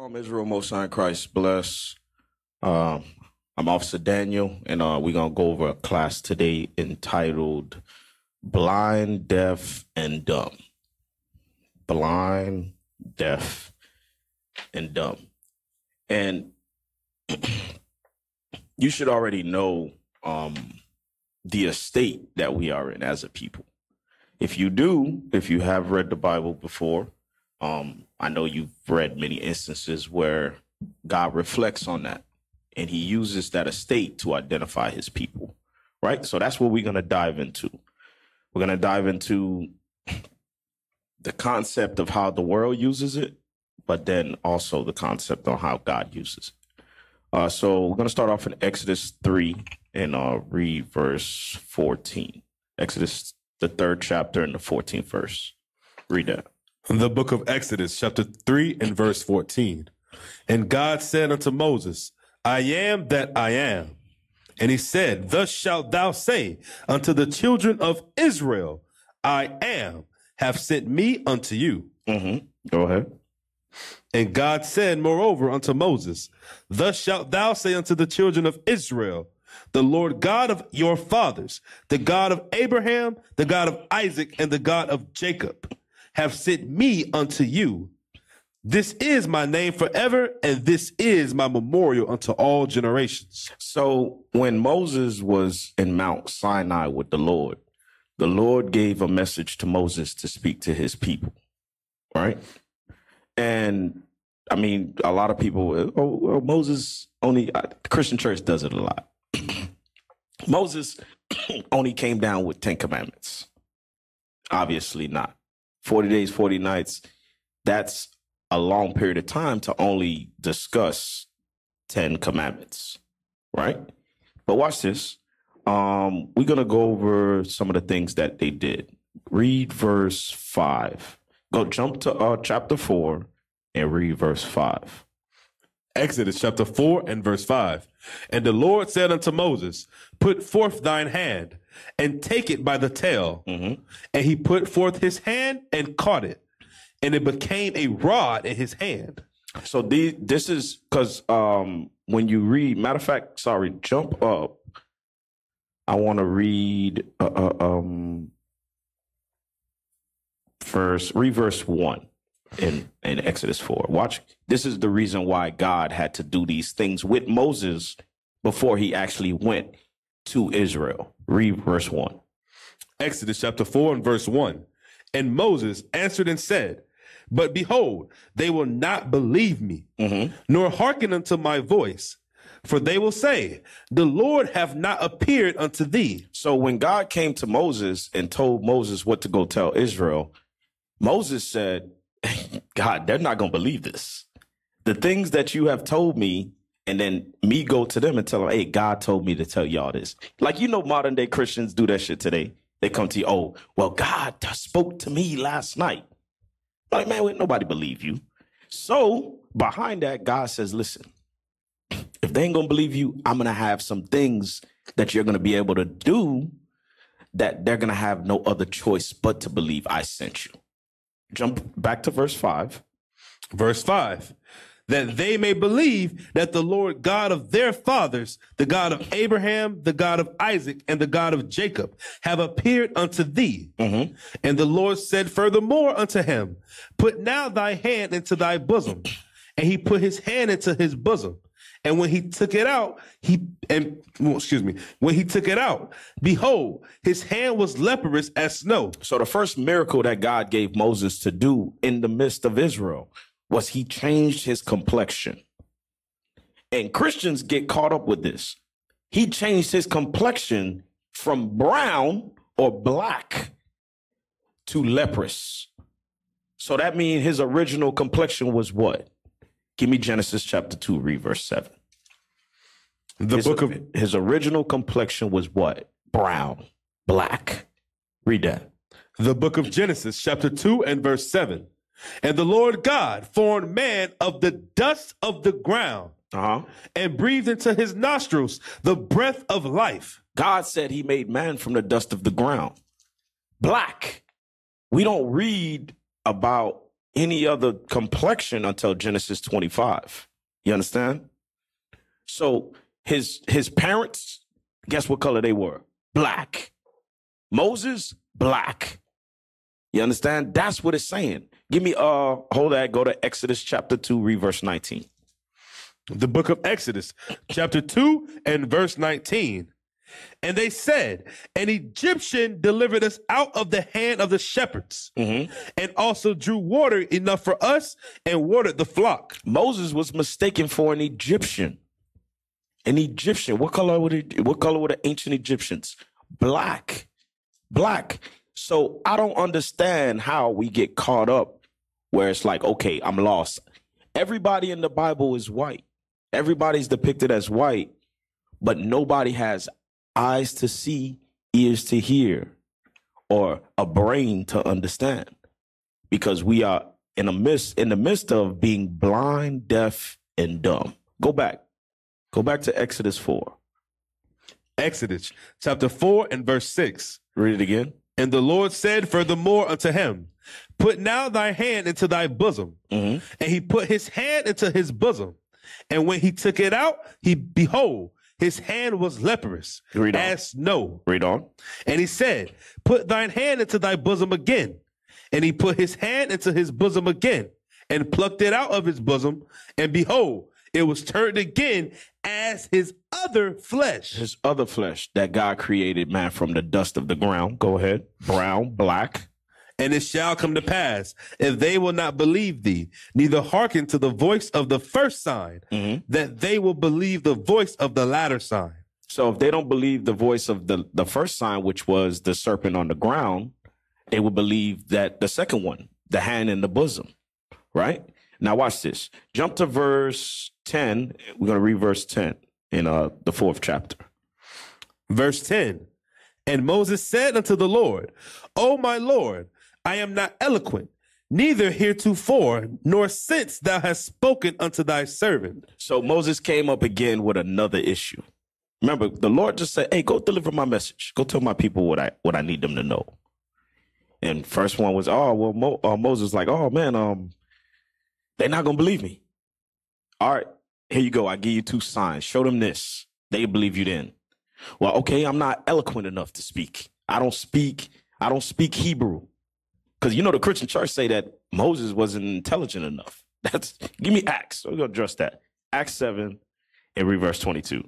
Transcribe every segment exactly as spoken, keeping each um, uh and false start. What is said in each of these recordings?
Shalom, Israel, Most High Christ bless. Um, I'm Officer Daniel, and uh, we're going to go over a class today entitled Blind, Deaf, and Dumb. Blind, Deaf, and Dumb. And you should already know um, the estate that we are in as a people. If you do, if you have read the Bible before, um, I know you've read many instances where God reflects on that and he uses that estate to identify his people, right? So that's what we're going to dive into. We're going to dive into the concept of how the world uses it, but then also the concept on how God uses it. Uh, so we're going to start off in Exodus three and uh, read verse fourteen. Exodus, the third chapter and the fourteenth verse. Read that. The book of Exodus, chapter three and verse fourteen. And God said unto Moses, I am that I am. And he said, thus shalt thou say unto the children of Israel, I am, have sent me unto you. Mm-hmm. Go ahead. And God said, moreover, unto Moses, thus shalt thou say unto the children of Israel, the Lord God of your fathers, the God of Abraham, the God of Isaac, and the God of Jacob, have sent me unto you. This is my name forever, and this is my memorial unto all generations. So when Moses was in Mount Sinai with the Lord, the Lord gave a message to Moses to speak to his people, right? And I mean, a lot of people, oh, well, Moses only, uh, the Christian church does it a lot. Moses only came down with Ten Commandments. Obviously not. forty days, forty nights. That's a long period of time to only discuss Ten Commandments, right? But watch this. Um, we're going to go over some of the things that they did. Read verse five. Go jump to uh, chapter four and read verse five. Exodus chapter four and verse five. And the Lord said unto Moses, put forth thine hand and take it by the tail. Mm-hmm. And he put forth his hand and caught it, and it became a rod in his hand. So the, this is because um, when you read, matter of fact, sorry, jump up. I want to read uh, uh, um, verse, read verse one. In, in Exodus four. Watch. This is the reason why God had to do these things with Moses before he actually went to Israel. Read verse one. Exodus chapter four and verse one. And Moses answered and said, but behold, they will not believe me, mm-hmm. nor hearken unto my voice. For they will say, the Lord have not appeared unto thee. So when God came to Moses and told Moses what to go tell Israel, Moses said, God, they're not going to believe this. The things that you have told me, and then me go to them and tell them, hey, God told me to tell y'all this. Like, you know, modern day Christians do that shit today. They come to you, oh, well, God spoke to me last night. Like, man, wait, nobody believe you. So behind that, God says, listen, if they ain't going to believe you, I'm going to have some things that you're going to be able to do that they're going to have no other choice but to believe I sent you. Jump back to verse five. Verse five, that they may believe that the Lord God of their fathers, the God of Abraham, the God of Isaac, and the God of Jacob, have appeared unto thee. Mm-hmm. And the Lord said furthermore unto him, put now thy hand into thy bosom. And he put his hand into his bosom. And when he took it out, he, and well, excuse me, when he took it out, behold, his hand was leprous as snow. So the first miracle that God gave Moses to do in the midst of Israel was he changed his complexion. And Christians get caught up with this. He changed his complexion from brown or black to leprous. So that means his original complexion was what? Give me Genesis chapter two, read verse seven. The his, book of his original complexion was what? Brown, black. Read that. The book of Genesis chapter two and verse seven. And the Lord God formed man of the dust of the ground, uh-huh. and breathed into his nostrils the breath of life. God said he made man from the dust of the ground. Black. We don't read about any other complexion until Genesis twenty-five. You understand? So his his parents, guess what color they were? Black. Moses, black. You understand? That's what it's saying. Give me, uh, hold that, go to Exodus chapter two, read verse nineteen. The book of Exodus, chapter two and verse nineteen. And they said, an Egyptian delivered us out of the hand of the shepherds, mm-hmm. and also drew water enough for us and watered the flock. Moses was mistaken for an Egyptian. An Egyptian. What color were the, what color were the ancient Egyptians? Black. Black. So I don't understand how we get caught up where it's like, okay, I'm lost. Everybody in the Bible is white. Everybody's depicted as white, but nobody has eyes to see, ears to hear, or a brain to understand, because we are in a midst in the midst of being blind, deaf, and dumb. Go back. Go back to Exodus four. Exodus chapter four and verse six. Read it again. And the Lord said furthermore unto him, put now thy hand into thy bosom. Mm-hmm. And he put his hand into his bosom. And when he took it out, he behold, his hand was leprous, Read on. as snow. Read on. And he said, put thine hand into thy bosom again. And he put his hand into his bosom again, and plucked it out of his bosom. And behold, it was turned again as his other flesh. His other flesh that God created, man, from the dust of the ground. Go ahead. Brown, black. And it shall come to pass, if they will not believe thee, neither hearken to the voice of the first sign, mm-hmm. that they will believe the voice of the latter sign. So if they don't believe the voice of the, the first sign, which was the serpent on the ground, they will believe that the second one, the hand in the bosom, right? Now watch this. Jump to verse ten. We're going to read verse ten in uh, the fourth chapter. Verse ten. And Moses said unto the Lord, O my Lord, I am not eloquent, neither heretofore, nor since thou hast spoken unto thy servant. So Moses came up again with another issue. Remember, the Lord just said, hey, go deliver my message. Go tell my people what I what I need them to know. And first one was, oh, well, Mo, uh, Moses like, oh, man, um, they're not going to believe me. All right, here you go. I give you two signs. Show them this. They believe you then. Well, okay, I'm not eloquent enough to speak. I don't speak. I don't speak Hebrew. Because, you know, the Christian church say that Moses wasn't intelligent enough. That's give me Acts. We're going to address that. Acts seven and read verse twenty-two.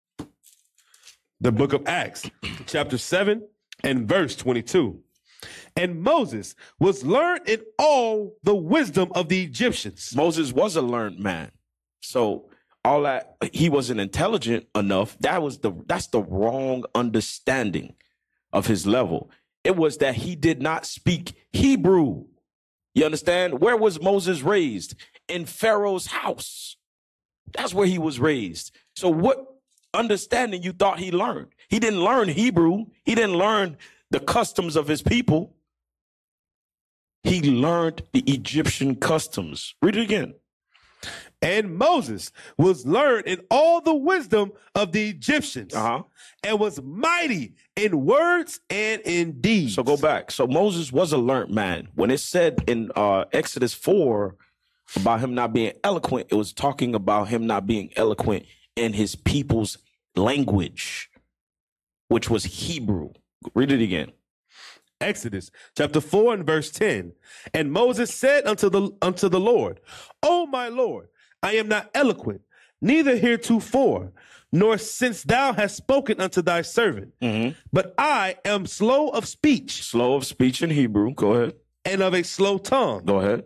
The book of Acts, chapter seven and verse twenty-two. And Moses was learned in all the wisdom of the Egyptians. Moses was a learned man. So all that, he wasn't intelligent enough. That was the, that's the wrong understanding of his level. It was that he did not speak Hebrew. You understand? Where was Moses raised? In Pharaoh's house. That's where he was raised. So what understanding you thought he learned? He didn't learn Hebrew. He didn't learn the customs of his people. He learned the Egyptian customs. Read it again. And Moses was learned in all the wisdom of the Egyptians, uh-huh. and was mighty in words and in deeds. So go back. So Moses was a learned man. When it said in uh, Exodus four about him not being eloquent, it was talking about him not being eloquent in his people's language, which was Hebrew. Read it again. Exodus chapter four and verse ten. And Moses said unto the unto the Lord, O my Lord, I am not eloquent, neither heretofore, nor since thou hast spoken unto thy servant, mm-hmm. but I am slow of speech. Slow of speech in Hebrew. Go ahead. And of a slow tongue. Go ahead.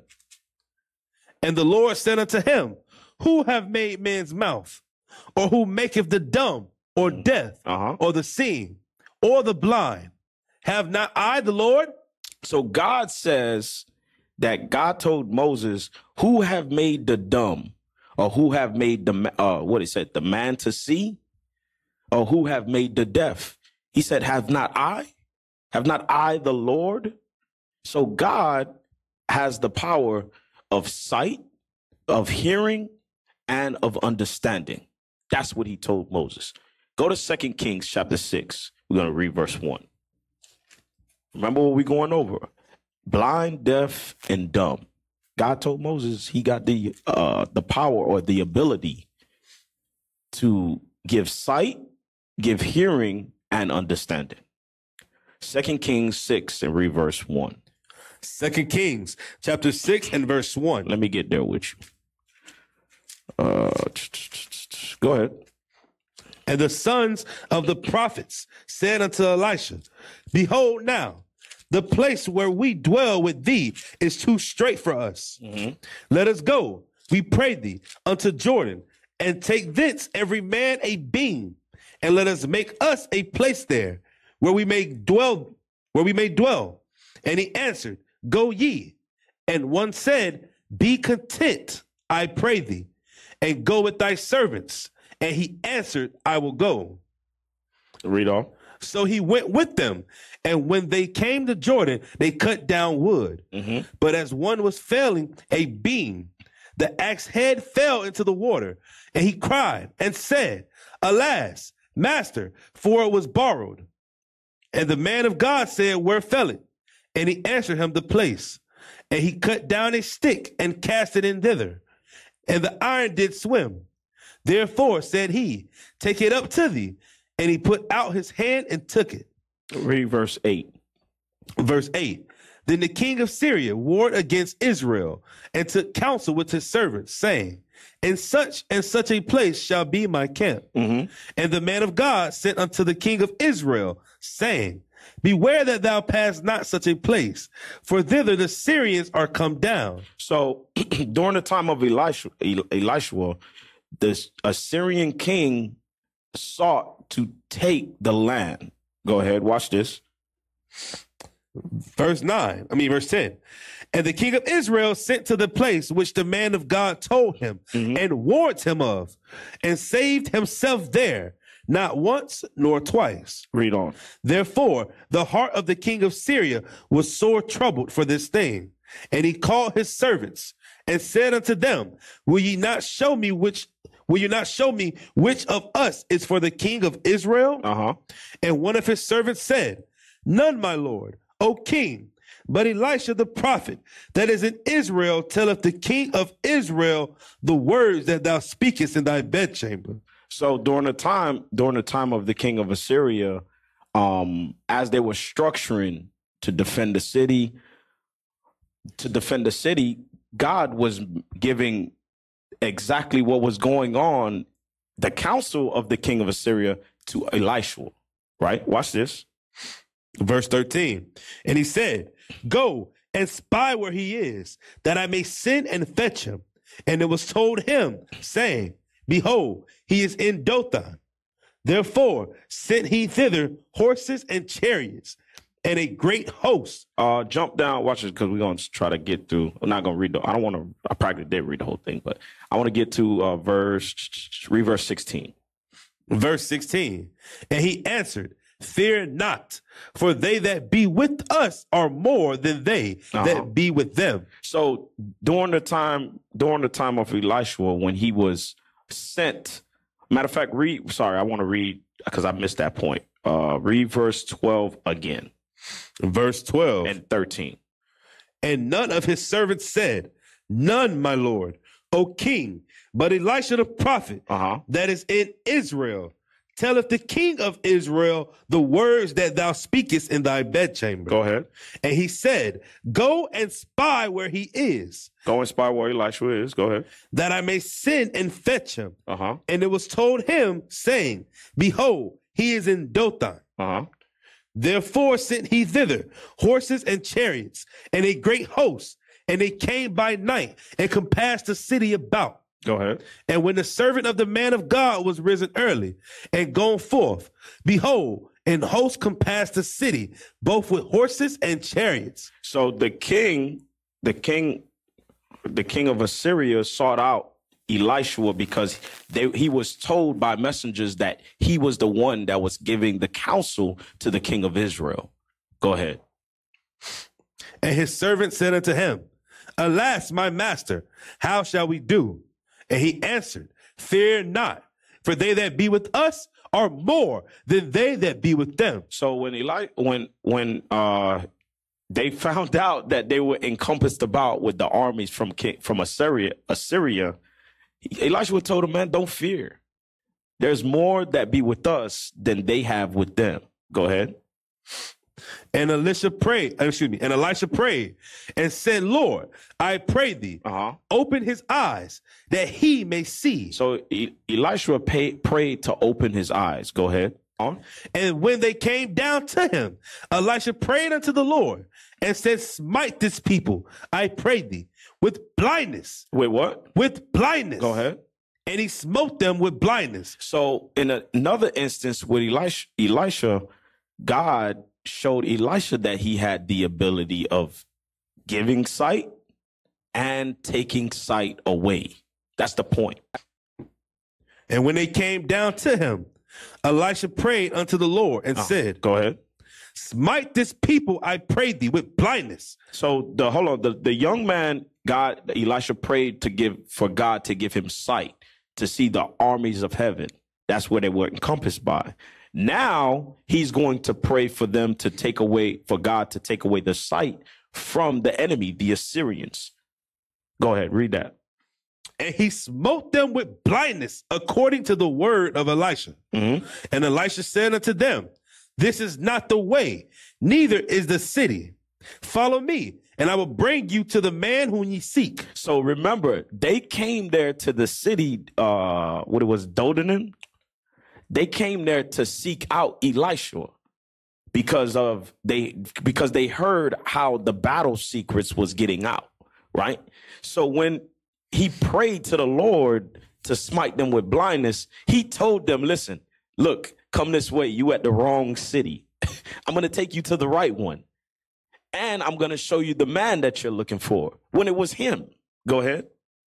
And the Lord said unto him, who have made man's mouth? Or who maketh the dumb, or deaf, uh-huh. or the seeing, or the blind? Have not I the Lord? So God says that God told Moses, who have made the dumb, or who have made the, uh, what he said, the man to see, or who have made the deaf? He said, have not I? Have not I the Lord? So God has the power of sight, of hearing, and of understanding. That's what he told Moses. Go to Second Kings chapter six. We're going to read verse one. Remember what we're going over. Blind, deaf, and dumb. God told Moses he got the uh, the power or the ability to give sight, give hearing, and understanding. Second Kings six and read verse one. Second Kings chapter six and verse one. Let me get there with you. Uh, go ahead. And the sons of the prophets said unto Elisha, behold now, the place where we dwell with thee is too strait for us. Mm-hmm. Let us go, we pray thee, unto Jordan, and take thence every man a beam, and let us make us a place there, where we may dwell, where we may dwell. And he answered, go ye. And one said, be content, I pray thee, and go with thy servants. And he answered, I will go. Read on. So he went with them. And when they came to Jordan, they cut down wood. Mm-hmm. But as one was felling a beam, the axe head fell into the water. And he cried and said, alas, master, for it was borrowed. And the man of God said, where fell it? And he answered him the place. And he cut down a stick and cast it in thither. And the iron did swim. Therefore said he, take it up to thee. And he put out his hand and took it. Read verse eight. Verse eight. Then the king of Syria warred against Israel and took counsel with his servants, saying, in such and such a place shall be my camp. Mm-hmm. And the man of God sent unto the king of Israel, saying, beware that thou pass not such a place, for thither the Syrians are come down. So during the time of Elisha, Elisha, the Assyrian king sought to take the land. Go ahead, watch this. Verse nine, I mean verse ten. And the king of Israel sent to the place which the man of God told him, mm-hmm. and warned him of, and saved himself there, not once nor twice. Read on. Therefore, the heart of the king of Syria was sore troubled for this thing. And he called his servants and said unto them, will ye not show me which Will you not show me which of us is for the king of Israel? Uh-huh. And one of his servants said, none, my lord, O king. But Elisha the prophet that is in Israel telleth the king of Israel the words that thou speakest in thy bedchamber. So during the time, during the time of the king of Assyria, um, as they were structuring to defend the city, to defend the city, God was giving exactly what was going on, the counsel of the king of Assyria to Elisha, right? Watch this. Verse thirteen. And he said, go and spy where he is, that I may send and fetch him. And it was told him, saying, behold, he is in Dothan. Therefore sent he thither horses and chariots and a great host. Uh, jump down, watch this, because we're going to try to get through. I'm not going to read the, I don't want to, I practically did read the whole thing, but I want to get to uh, verse, read verse sixteen. Verse sixteen. And he answered, fear not, for they that be with us are more than they uh-huh. that be with them. So during the time, during the time of Elisha, when he was sent, matter of fact, read, sorry, I want to read, because I missed that point. Uh, read verse twelve again. Verse twelve and thirteen. And none of his servants said, none, my lord, O king, but Elisha the prophet uh-huh. that is in Israel telleth the king of Israel the words that thou speakest in thy bedchamber. Go ahead. And he said, go and spy where he is. Go and spy where Elisha is. Go ahead. That I may send and fetch him. Uh-huh. And it was told him, saying, behold, he is in Dothan. Uh-huh. Therefore sent he thither horses and chariots and a great host, and they came by night and compassed the city about. Go ahead. And when the servant of the man of God was risen early and gone forth, behold, an host compassed the city, both with horses and chariots. So the king, the king, the king of Assyria sought out Elisha because they, he was told by messengers that he was the one that was giving the counsel to the king of Israel. Go ahead. And his servant said unto him, alas, my master, how shall we do? And he answered, fear not, for they that be with us are more than they that be with them. So when Eli, when when uh, they found out that they were encompassed about with the armies from from Assyria. Assyria. Elisha told them, man, don't fear. There's more that be with us than they have with them. Go ahead. And Elisha prayed, excuse me, and Elisha prayed and said, Lord, I pray thee, uh-huh. open his eyes that he may see. So e- Elisha pay, prayed to open his eyes. Go ahead. On. And when they came down to him, Elisha prayed unto the Lord and said, smite this people, I pray thee, with blindness. With what? With blindness. Go ahead. And he smote them with blindness. So in a, another instance with Elisha, Elisha, God showed Elisha that he had the ability of giving sight and taking sight away. That's the point. And when they came down to him, Elisha prayed unto the Lord and uh, said, go ahead. Smite this people, I pray thee, with blindness. So the hold on, the, the young man, God, Elisha prayed to give for God to give him sight to see the armies of heaven. That's where they were encompassed by. Now he's going to pray for them to take away, for God to take away the sight from the enemy, the Assyrians. Go ahead, read that. And he smote them with blindness according to the word of Elisha. Mm-hmm. And Elisha said unto them, this is not the way, neither is the city. Follow me, and I will bring you to the man whom ye seek. So remember, they came there to the city, uh, what it was, Dodanim. They came there to seek out Elisha because of they because they heard how the battle secrets was getting out, right? So when he prayed to the Lord to smite them with blindness, he told them, listen, look, come this way. You at the wrong city. I'm going to take you to the right one. And I'm going to show you the man that you're looking for, when it was him. Go ahead.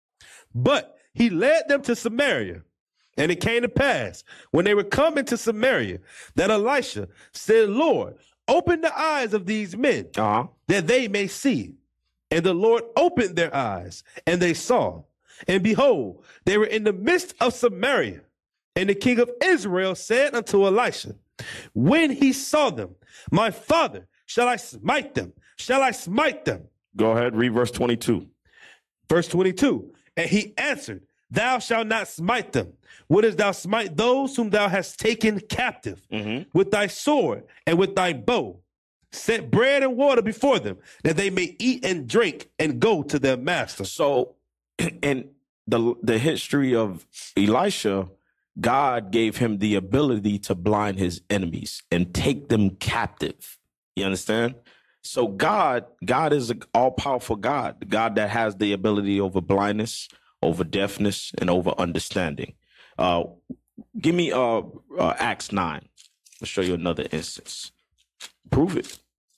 But he led them to Samaria. And it came to pass, when they were coming to Samaria, that Elisha said, Lord, open the eyes of these men, uh-huh. that they may see. And the Lord opened their eyes, and they saw. And behold, they were in the midst of Samaria. And the king of Israel said unto Elisha, when he saw them, my father, shall I smite them? Shall I smite them? Go ahead, read verse twenty-two. Verse twenty-two, and he answered, thou shalt not smite them. Wouldest thou smite those whom thou hast taken captive mm-hmm. with thy sword and with thy bow? Set bread and water before them, that they may eat and drink and go to their master. So in the, the history of Elisha, God gave him the ability to blind his enemies and take them captive. You understand? So God, God is an all-powerful God, the God that has the ability over blindness, over deafness, and over understanding. Uh, give me uh, uh, Acts nine. I'll show you another instance. Prove it.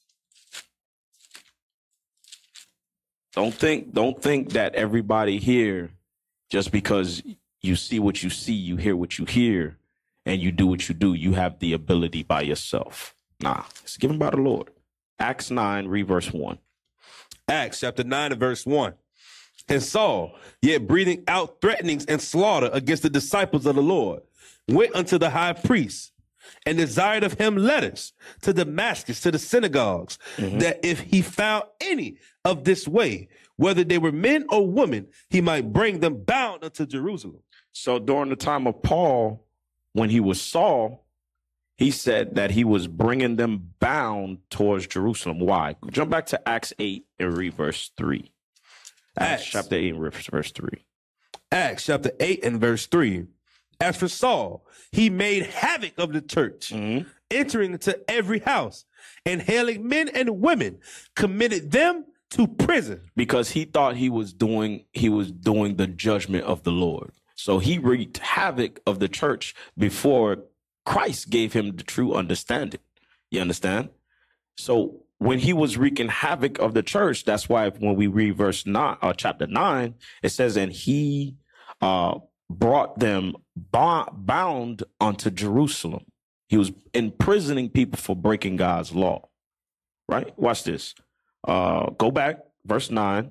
Don't think, don't think that everybody here, just because you see what you see, you hear what you hear, and you do what you do, you have the ability by yourself. Nah, it's given by the Lord. Acts nine, read verse one. Acts chapter nine and verse one. And Saul, yet breathing out threatenings and slaughter against the disciples of the Lord, went unto the high priest and desired of him letters to Damascus, to the synagogues, mm-hmm. that if he found any of this way, whether they were men or women, he might bring them bound unto Jerusalem. So during the time of Paul, when he was Saul, he said that he was bringing them bound towards Jerusalem. Why? Jump back to Acts eight and read verse three. Acts, Acts chapter eight, verse three. Acts chapter eight and verse three. As for Saul, he made havoc of the church, mm-hmm. entering into every house and hailing men and women, committed them to prison. Because he thought he was doing, he was doing the judgment of the Lord. So he wreaked havoc of the church before Christ gave him the true understanding. You understand? So when he was wreaking havoc of the church, that's why when we read verse nine, uh, chapter nine, it says, and he uh, brought them bound unto Jerusalem. He was imprisoning people for breaking God's law. Right? Watch this. Uh, go back, verse nine,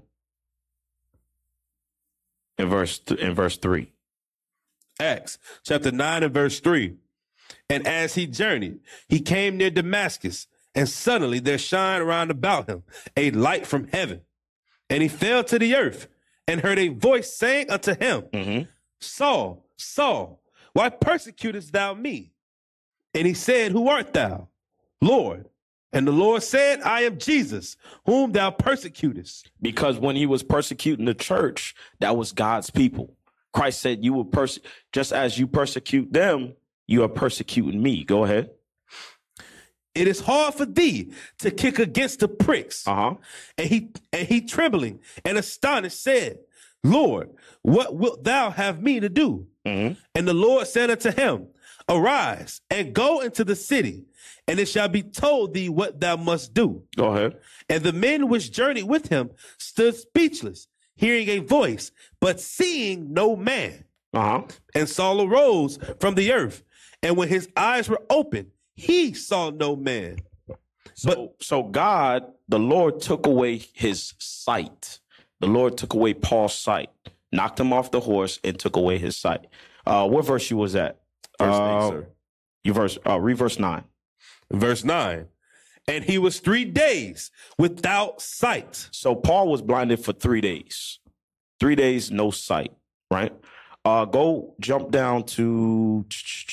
and verse th- and verse three. Acts chapter nine and verse three. And as he journeyed, he came near Damascus, And suddenly there shined round about him a light from heaven. And he fell to the earth and heard a voice saying unto him, Mm-hmm. Saul, Saul, why persecutest thou me? And he said, Who art thou, Lord? And the Lord said, I am Jesus, whom thou persecutest. Because when he was persecuting the church, that was God's people. Christ said, you will perse- just as you persecute them, you are persecuting me. Go ahead. It is hard for thee to kick against the pricks. Uh-huh. And he and he trembling and astonished said, Lord, what wilt thou have me to do? Mm-hmm. And the Lord said unto him, Arise and go into the city, and it shall be told thee what thou must do. Go ahead. And the men which journeyed with him stood speechless, hearing a voice, but seeing no man. Uh-huh. And Saul arose from the earth, and when his eyes were opened, he saw no man. So, But so God, the Lord took away his sight. The Lord took away Paul's sight, knocked him off the horse, and took away his sight. Uh, what verse you was at? Verse uh, eight, sir. You verse, uh, read verse nine. Verse nine. And he was three days without sight. So Paul was blinded for three days. Three days, no sight, right? Uh, go jump down to,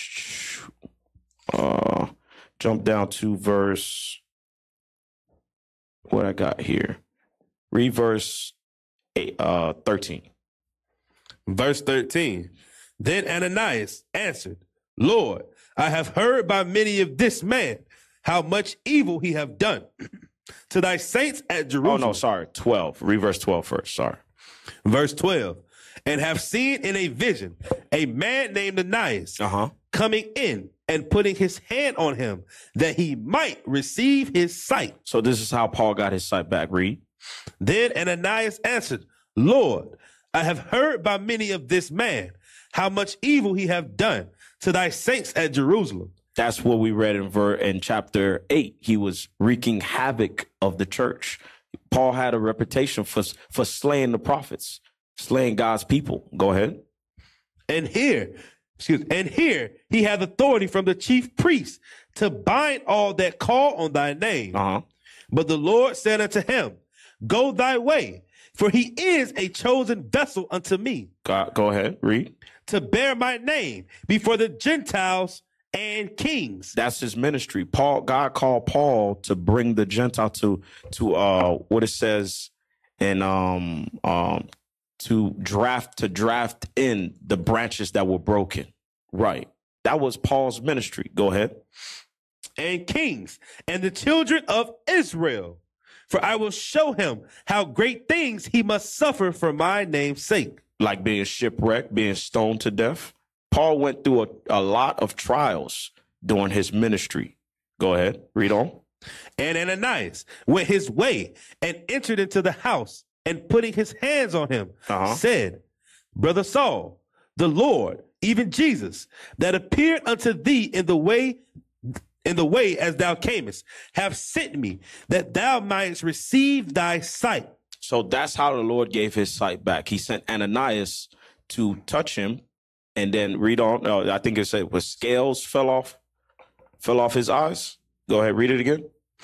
uh, jump down to verse, what I got here. Read verse eight, uh, thirteen. Verse thirteen. Then Ananias answered, Lord, I have heard by many of this man how much evil he have done to thy saints at Jerusalem. Oh, no, sorry, twelve. Read verse twelve first, sorry. Verse twelve. And have seen in a vision a man named Ananias Uh-huh. coming in and putting his hand on him that he might receive his sight. So this is how Paul got his sight back. Read. Then Ananias answered, Lord, I have heard by many of this man how much evil he have done to thy saints at Jerusalem. That's what we read in ver- in chapter eight. He was wreaking havoc of the church. Paul had a reputation for, for slaying the prophets, slaying God's people. Go ahead. And here, excuse, and here he hath authority from the chief priest to bind all that call on thy name. Uh-huh. But the Lord said unto him, Go thy way, for he is a chosen vessel unto me. Go, go ahead. Read. To bear my name before the Gentiles and kings. That's his ministry. Paul, God called Paul to bring the Gentile to to uh what it says in um um to draft to draft in the branches that were broken. Right. That was Paul's ministry. Go ahead. And kings and the children of Israel. For I will show him how great things he must suffer for my name's sake. Like being shipwrecked, being stoned to death. Paul went through a, a lot of trials during his ministry. Go ahead. Read on. And Ananias went his way and entered into the house, and putting his hands on him, Uh-huh. said, Brother Saul, the Lord, even Jesus, that appeared unto thee in the way in the way as thou camest, have sent me that thou mightest receive thy sight. So that's how the Lord gave his sight back. He sent Ananias to touch him, and then read on. Uh, I think it said was scales fell off, fell off his eyes. Go ahead, read it again.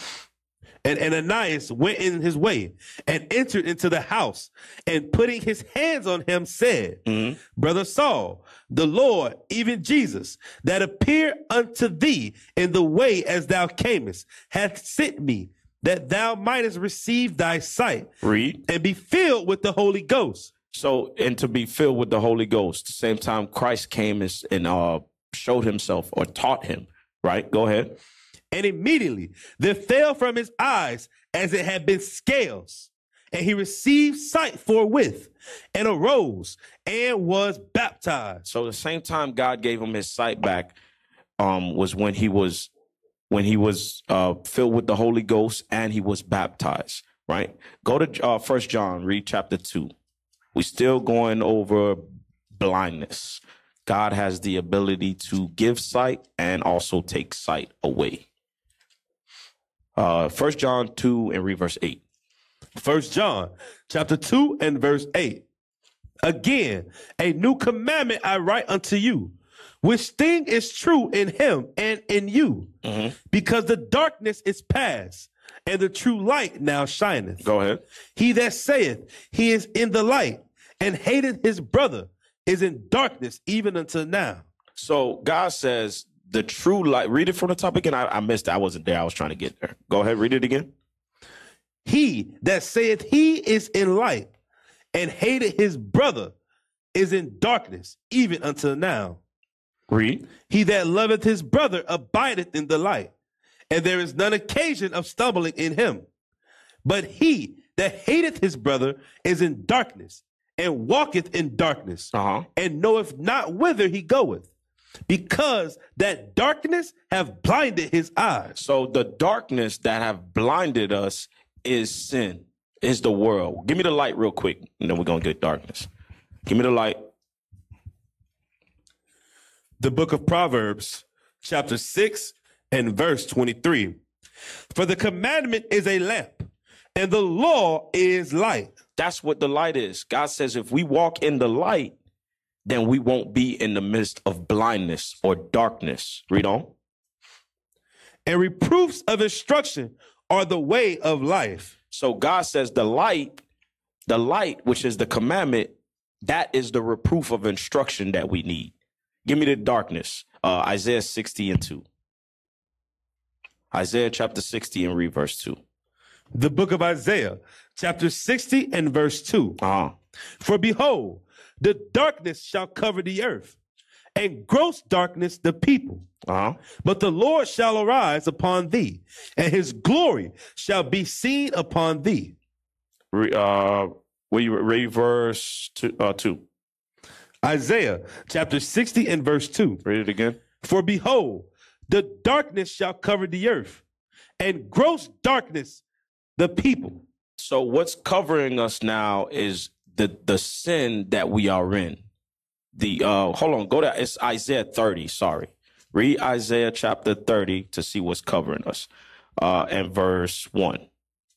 And Ananias went in his way and entered into the house, and putting his hands on him said, Mm-hmm. Brother Saul, the Lord, even Jesus, that appeared unto thee in the way as thou camest, hath sent me that thou mightest receive thy sight. Read. And be filled with the Holy Ghost. So, and to be filled with the Holy Ghost, the same time Christ came and, and uh, showed himself or taught him, right? Go ahead. And immediately there fell from his eyes as it had been scales, and he received sight forthwith, and arose and was baptized. So the same time God gave him his sight back um, was when he was when he was uh, filled with the Holy Ghost and he was baptized, right? Go to uh, First John, read chapter two. We're still going over blindness. God has the ability to give sight and also take sight away. Uh, First John two and read verse eight. First John chapter two and verse eight. Again, a new commandment I write unto you, which thing is true in him and in you, Mhm. because the darkness is past, and the true light now shineth. Go ahead. He that saith he is in the light and hateth his brother is in darkness even until now. So God says the true light. Read it from the top again. I, I missed it. I wasn't there. I was trying to get there. Go ahead. Read it again. He that saith he is in light and hated his brother is in darkness even until now. Read. He that loveth his brother abideth in the light, and there is none occasion of stumbling in him. But he that hateth his brother is in darkness, and walketh in darkness, Uh-huh. and knoweth not whither he goeth, because that darkness have blinded his eyes. So the darkness that have blinded us is sin, is the world. Give me the light real quick, and then we're going to get darkness. Give me the light. The book of Proverbs, chapter six and verse twenty-three. For the commandment is a lamp, and the law is light. That's what the light is. God says if we walk in the light, then we won't be in the midst of blindness or darkness. Read on. And reproofs of instruction are the way of life. So God says the light, the light, which is the commandment, that is the reproof of instruction that we need. Give me the darkness. Uh, Isaiah sixty and two. Isaiah chapter sixty and read verse two. The book of Isaiah, chapter sixty and verse two. Uh-huh. For behold, the darkness shall cover the earth, and gross darkness the people. Uh-huh. But the Lord shall arise upon thee, and his glory shall be seen upon thee. Re, uh, will you read verse two, uh, two? Isaiah chapter sixty and verse two. Read it again. For behold, the darkness shall cover the earth, and gross darkness the people. So what's covering us now is the the sin that we are in. The uh, hold on, go to it's Isaiah thirty. Sorry, read Isaiah chapter thirty to see what's covering us. Uh, and verse one.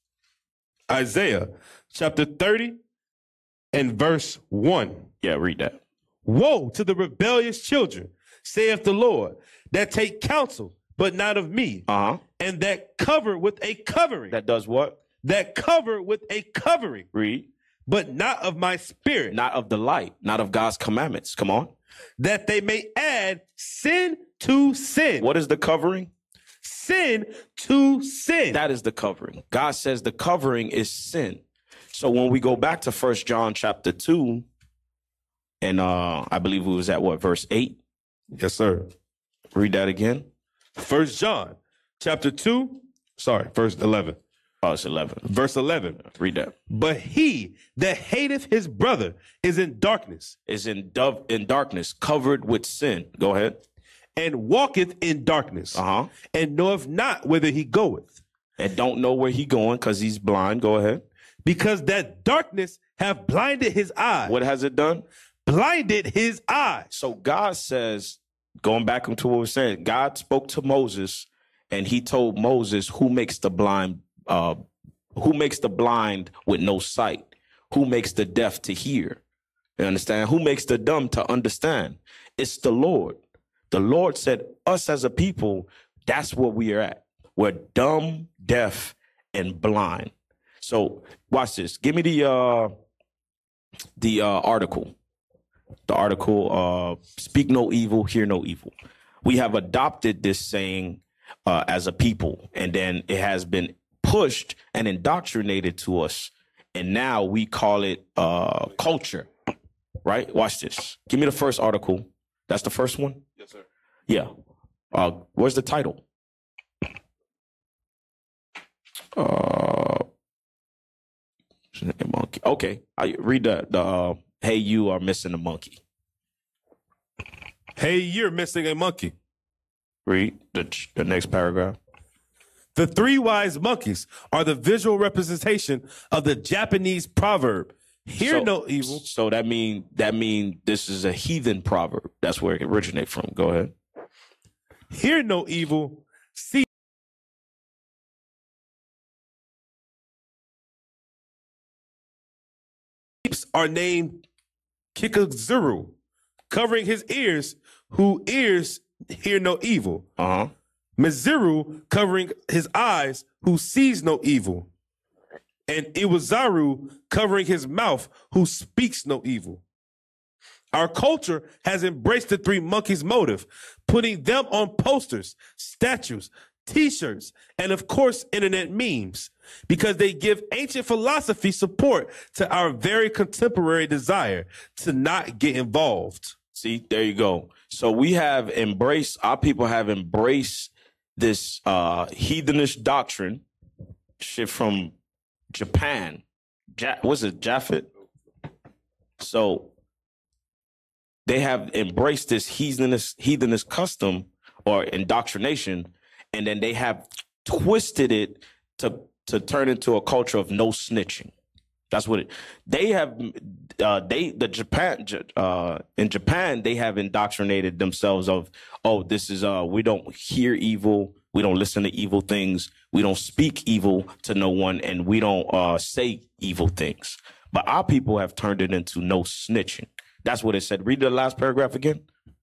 Isaiah chapter thirty and verse one. Yeah, read that. Woe to the rebellious children, saith the Lord, that take counsel, but not of me, Uh huh. and that cover with a covering, That does what? that cover with a covering, Read. but not of my spirit, Not of the light, not of God's commandments. Come on. that they may add sin to sin. What is the covering? Sin to sin. That is the covering. God says the covering is sin. So when we go back to First John chapter two, and uh, I believe we was at what, verse eight? Yes, sir. Read that again. First John chapter two, sorry, verse eleven. Oh, it's eleven. Verse eleven. Read that. But he that hateth his brother is in darkness, Is in dove in darkness, covered with sin. Go ahead. and walketh in darkness, Uh-huh. and knoweth not whither he goeth, And don't know where he going because he's blind. Go ahead. because that darkness have blinded his eyes. What has it done? Blinded his eyes. So God says, going back into what we're saying, God spoke to Moses and he told Moses who makes the blind, uh, who makes the blind with no sight, who makes the deaf to hear. You understand? Who makes the dumb to understand? It's the Lord. The Lord said, us as a people, that's where we are at. We're dumb, deaf, and blind. So watch this. Give me the uh, the uh, article. The article, uh, speak no evil, hear no evil. We have adopted this saying uh, as a people, and then it has been pushed and indoctrinated to us. And now we call it uh, culture, right? Watch this. Give me the first article. That's the first one? Yes, sir. Yeah. Uh, where's the title? Uh, monkey. Okay. I read the, the uh, hey, you are missing a monkey. Hey, you're missing a monkey. Read the, the next paragraph. The three wise monkeys are the visual representation of the Japanese proverb, hear so, no evil. So that mean that mean this is a heathen proverb. That's where it originates from. Go ahead. Hear no evil, see are named Kikazuru, covering his ears whose ears hear no evil. Uh-huh. Miziru, covering his eyes, who sees no evil. And Iwazaru, covering his mouth, who speaks no evil. Our culture has embraced the three monkeys motive, putting them on posters, statues, T-shirts, and of course, internet memes, because they give ancient philosophy support to our very contemporary desire to not get involved. See, there you go. So we have embraced, our people have embraced this uh, heathenish doctrine, shit from Japan. Ja- what's it, Japhet? So they have embraced this heathenish, heathenish custom or indoctrination, and then they have twisted it to to turn into a culture of no snitching. That's what it. They have. Uh, they the Japan uh, in Japan they have indoctrinated themselves of, oh, this is uh we don't hear evil, we don't listen to evil things, we don't speak evil to no one, and we don't uh say evil things. But our people have turned it into no snitching. That's what it said. Read the last paragraph again.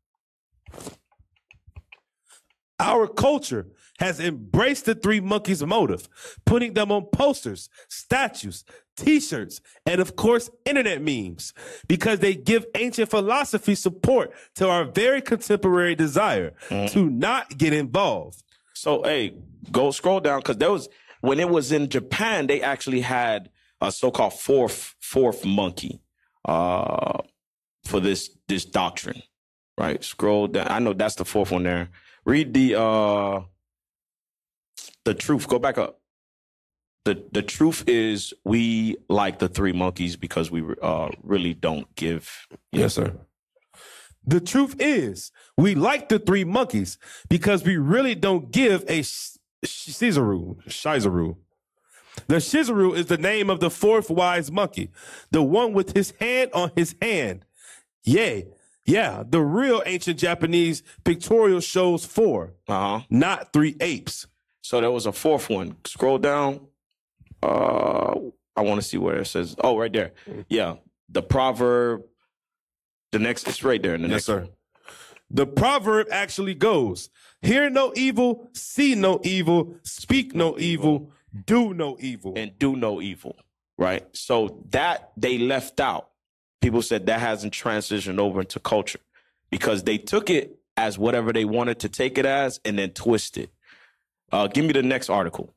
Our culture has embraced the three monkeys motive, putting them on posters, statues, T-shirts, and of course, internet memes, because they give ancient philosophy support to our very contemporary desire mm. to not get involved. So, hey, go scroll down, because there was, when it was in Japan, they actually had a so-called fourth fourth monkey uh, for this this doctrine, right? Scroll down. I know that's the fourth one there. Read the uh, the truth. Go back up. The the truth is we like the three monkeys because we uh, really don't give. Yes, sir. The truth is we like the three monkeys because we really don't give a sh- Shizaru. Shizaru. The Shizaru is the name of the fourth wise monkey, the one with his hand on his hand. Yay. Yeah, the real ancient Japanese pictorial shows four, uh-huh. not three apes. So there was a fourth one. Scroll down. Uh, I want to see where it says. Oh, right there. Yeah, the proverb. The next, it's right there in the yes, next sir. one. The proverb actually goes, hear no evil, see no evil, speak no evil, do no evil. And do no evil, right? So that they left out. People said that hasn't transitioned over into culture because they took it as whatever they wanted to take it as and then twist it. Uh, give me the next article.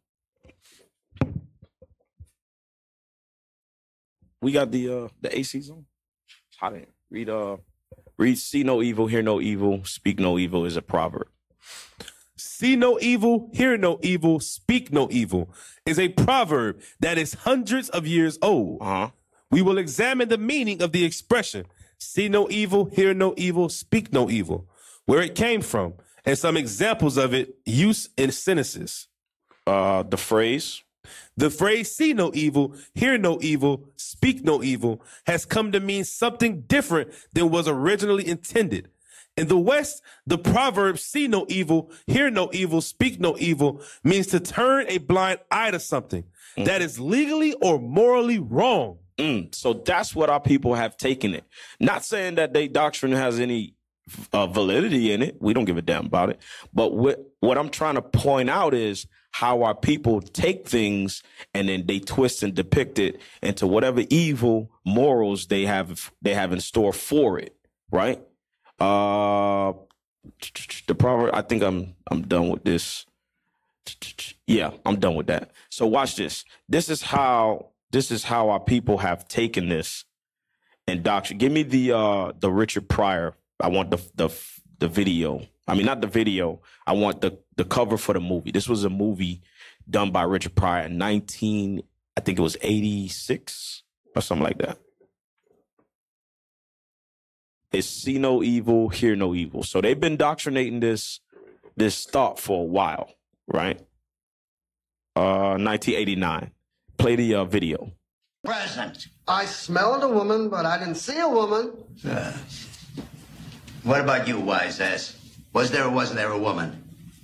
We got the uh, the A C zone. Hot in. Read uh, read. See no evil, hear no evil, speak no evil is a proverb. See no evil, hear no evil, speak no evil is a proverb that is hundreds of years old. Uh-huh. We will examine the meaning of the expression, see no evil, hear no evil, speak no evil, where it came from, and some examples of it use in sentences. Uh, the phrase. The phrase see no evil, hear no evil, speak no evil has come to mean something different than was originally intended. In the West, the proverb see no evil, hear no evil, speak no evil means to turn a blind eye to something mm. that is legally or morally wrong. Mm. So that's what our people have taken it. Not saying that their doctrine has any uh, validity in it. We don't give a damn about it. But what, what I'm trying to point out is how our people take things and then they twist and depict it into whatever evil morals they have they have in store for it, right? Uh, the proverb. I think I'm I'm done with this. Yeah, I'm done with that. So watch this. This is how this is how our people have taken this and doctrine. Give me the uh the Richard Pryor. I want the the the video. I mean, not the video. I want the, the cover for the movie. This was a movie done by Richard Pryor in nineteen, I think it was eighty-six or something like that. It's see no evil, hear no evil. So they've been indoctrinating this, this thought for a while, right? Uh, nineteen eighty-nine. Play the uh, video. Present. I smelled a woman, but I didn't see a woman. Uh, what about you, wise ass? Was there or wasn't there a woman?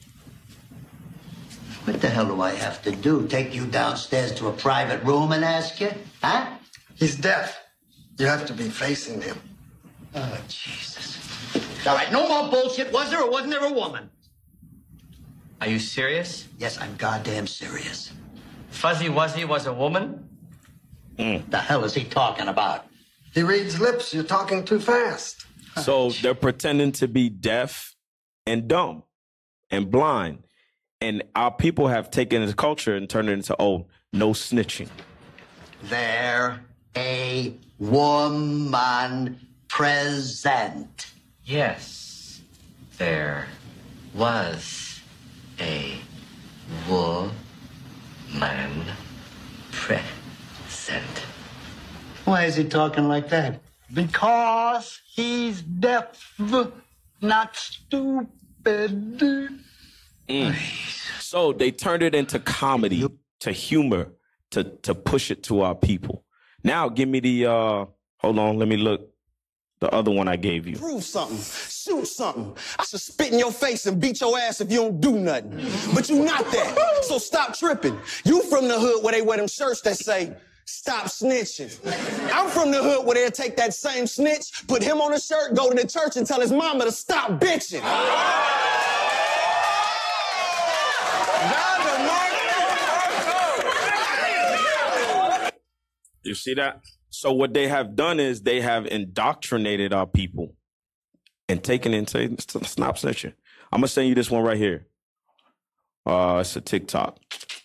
What the hell do I have to do? Take you downstairs to a private room and ask you? Huh? He's deaf. You have to be facing him. Oh, Jesus. All right, no more bullshit. Was there or wasn't there a woman? Are you serious? Yes, I'm goddamn serious. Fuzzy Wuzzy was a woman? Mm. The hell is he talking about? He reads lips. You're talking too fast. So they're pretending to be deaf and dumb and blind. And our people have taken this culture and turned it into, oh, no snitching. There a woman present? Yes, there was a woman present. Why is he talking like that? Because he's deaf, not stupid. Mm. So they turned it into comedy, to humor, to, to push it to our people. Now give me the, uh, hold on, let me look. The other one I gave you. Prove something. Shoot something. I should spit in your face and beat your ass if you don't do nothing. But you not that. So stop tripping. You from the hood where they wear them shirts that say, stop snitching. I'm from the hood where they'll take that same snitch, put him on a shirt, go to the church and tell his mama to stop bitching. You see that? So what they have done is they have indoctrinated our people and taken it and say, stop snitching. I'm going to send you this one right here. Uh, it's a TikTok.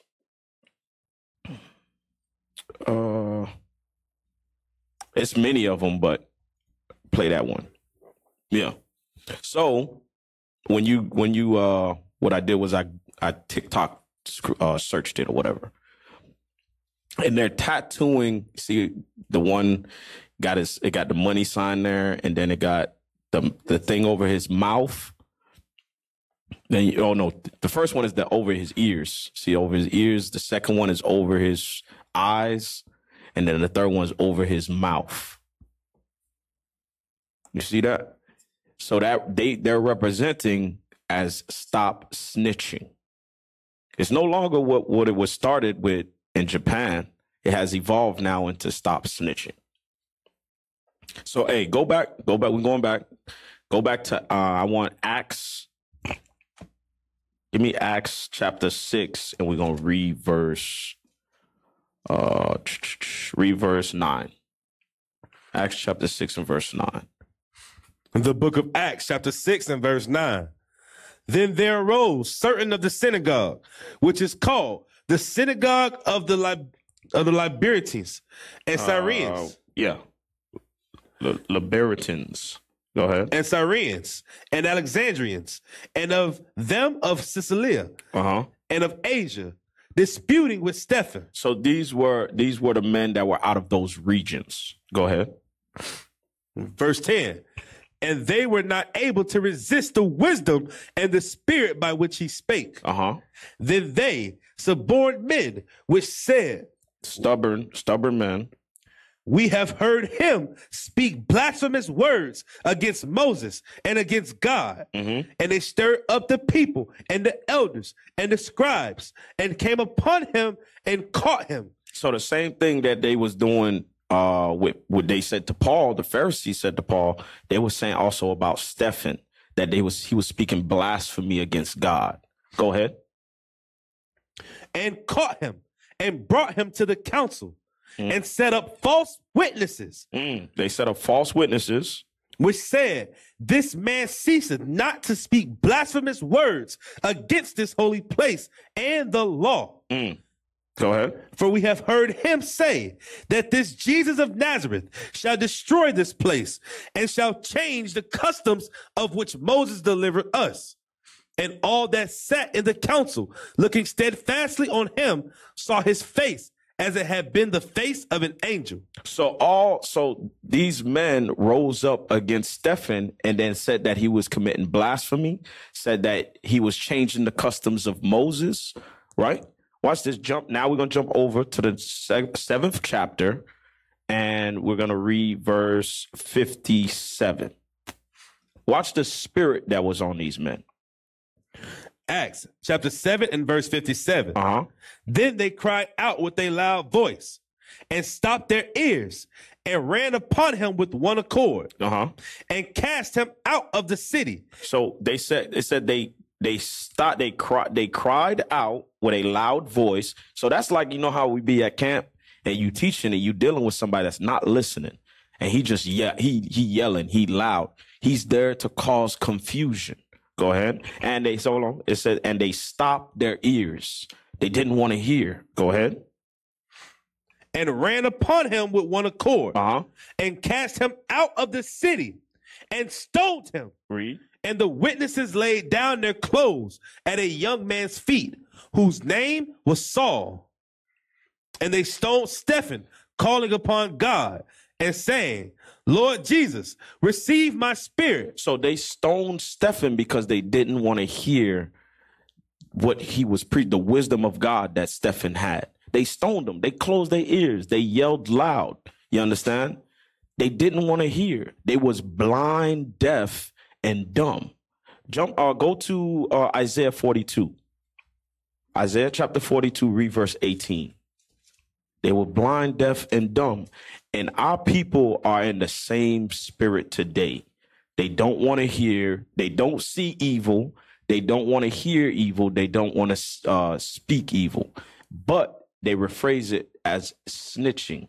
Uh, it's many of them, but play that one. Yeah. So when you, when you, uh, what I did was I, I TikTok uh, searched it or whatever. And they're tattooing, see, the one got his, it got the money sign there, and then it got the the thing over his mouth. Then, you, oh no, the first one is the over his ears. See, over his ears. The second one is over his eyes. And then the third one is over his mouth. You see that? So that they, they're representing as stop snitching. It's no longer what, what it was started with in Japan. It has evolved now into stop snitching. So, hey, go back, go back. We're going back. Go back to, uh, I want Acts. Give me Acts chapter six, and we're going to read verse, uh, read verse nine. Acts chapter six and verse nine. The book of Acts chapter six and verse nine. Then there arose certain of the synagogue, which is called the synagogue of the Lib- of the Libertines and Syrians. Uh, yeah. L- Libertines. Go ahead. And Syrians and Alexandrians, and of them of Sicilia, uh-huh. and of Asia, disputing with Stephen. So these were these were the men that were out of those regions. Go ahead. Verse ten. And they were not able to resist the wisdom and the spirit by which he spake. Uh-huh. Then they, suborned men, which said, Stubborn, stubborn men. We have heard him speak blasphemous words against Moses and against God. Mm-hmm. And they stirred up the people and the elders and the scribes and came upon him and caught him. So the same thing that they was doing uh, with what they said to Paul, the Pharisees said to Paul, they were saying also about Stephen, that they was he was speaking blasphemy against God. Go ahead. And caught him and brought him to the council. Mm. And set up false witnesses. Mm. They set up false witnesses. Which said, this man ceaseth not to speak blasphemous words against this holy place and the law. Mm. Go ahead. For we have heard him say that this Jesus of Nazareth shall destroy this place and shall change the customs of which Moses delivered us. And all that sat in the council, looking steadfastly on him, saw his face as it had been the face of an angel. So all, so these men rose up against Stephen and then said that he was committing blasphemy, said that he was changing the customs of Moses, right? Watch this jump. Now we're going to jump over to the se- seventh chapter, and we're going to read verse fifty-seven. Watch the spirit that was on these men. Acts chapter seven and verse fifty-seven. Uh-huh. Then they cried out with a loud voice and stopped their ears and ran upon him with one accord Uh-huh. and cast him out of the city. So they said they said they they stopped they cried they cried out with a loud voice. So that's like, you know how we be at camp and you teaching and you dealing with somebody that's not listening. And he just yeah, he he yelling, he loud. He's there to cause confusion. Go ahead. And they so long. It said, and they stopped their ears. They didn't want to hear. Go ahead. And ran upon him with one accord Uh-huh. and cast him out of the city and stoned him. Read. And the witnesses laid down their clothes at a young man's feet, whose name was Saul. And they stoned Stephen, calling upon God and saying, Lord Jesus, receive my spirit. So they stoned Stephen because they didn't want to hear what he was pre the wisdom of God that Stephen had. They stoned him. They closed their ears. They yelled loud. You understand? They didn't want to hear. They was blind, deaf, and dumb. Jump. Uh, go to uh, Isaiah forty-two. Isaiah chapter forty-two, read verse eighteen. They were blind, deaf, and dumb. And our people are in the same spirit today. They don't want to hear. They don't see evil. They don't want to hear evil. They don't want to uh, speak evil. But they rephrase it as snitching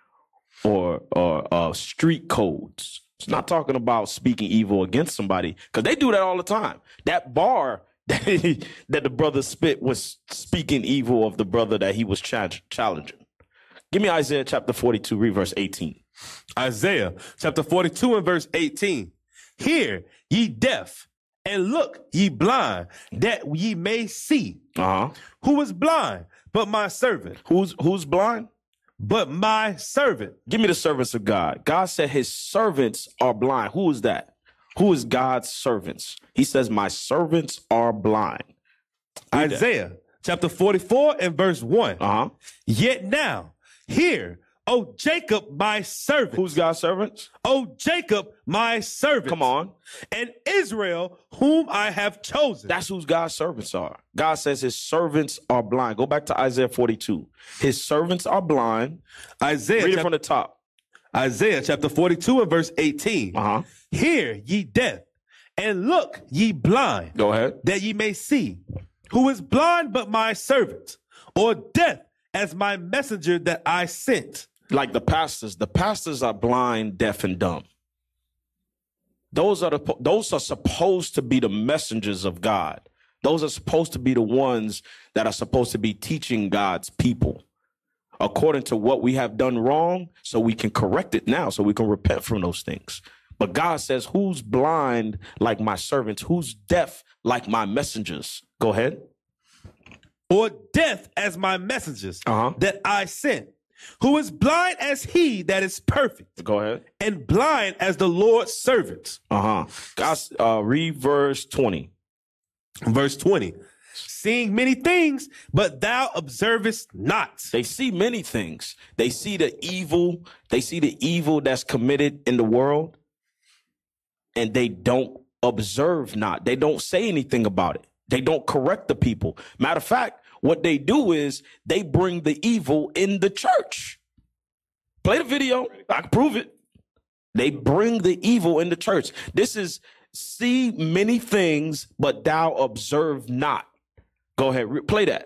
or, or uh, street codes. It's not talking about speaking evil against somebody, because they do that all the time. That bar that, he, that the brother spit was speaking evil of the brother that he was ch- challenging. Give me Isaiah chapter forty-two, read verse eighteen. Isaiah chapter forty-two and verse eighteen. Hear, ye deaf, and look, ye blind, that ye may see. Uh-huh. Who is blind but my servant? Who's who's blind? But my servant. Give me the servants of God. God said his servants are blind. Who is that? Who is God's servants? He says, my servants are blind. Read Isaiah that. Chapter forty-four and verse one. Uh-huh. Yet now, hear, O Jacob, my servant. Who's God's servants? O Jacob, my servant. Come on. And Israel, whom I have chosen. That's who God's servants are. God says his servants are blind. Go back to Isaiah forty-two. His servants are blind. Isaiah. Read it chap- from the top. Isaiah chapter forty-two and verse eighteen. Uh-huh. Hear, ye deaf, and look, ye blind. Go ahead. That ye may see. Who is blind but my servant, or deaf as my messenger that I sent? Like the pastors, the pastors are blind, deaf, and dumb. Those are the those are supposed to be the messengers of God. Those are supposed to be the ones that are supposed to be teaching God's people according to what we have done wrong, so we can correct it now, so we can repent from those things. But God says, who's blind like my servants? Who's deaf like my messengers? Go ahead. Or deaf as my messengers Uh-huh. that I sent. Who is blind as he that is perfect. Go ahead. And blind as the Lord's servant. Uh-huh. God, uh, read verse twenty. Verse twenty. Seeing many things, but thou observest not. They see many things. They see the evil. They see the evil that's committed in the world, and they don't observe not. They don't say anything about it. They don't correct the people. Matter of fact, what they do is they bring the evil in the church. Play the video. I can prove it. They bring the evil in the church. This is see many things, but thou observe not. Go ahead. Re- play that.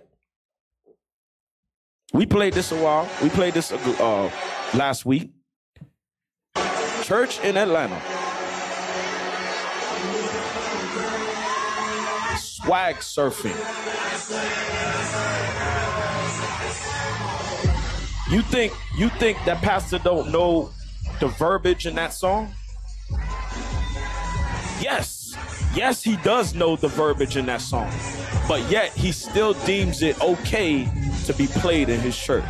We played this a while. We played this uh, last week. Church in Atlanta. Swag surfing. You think you think that pastor don't know the verbiage in that song? Yes. Yes, he does know the verbiage in that song. But yet he still deems it okay to be played in his church.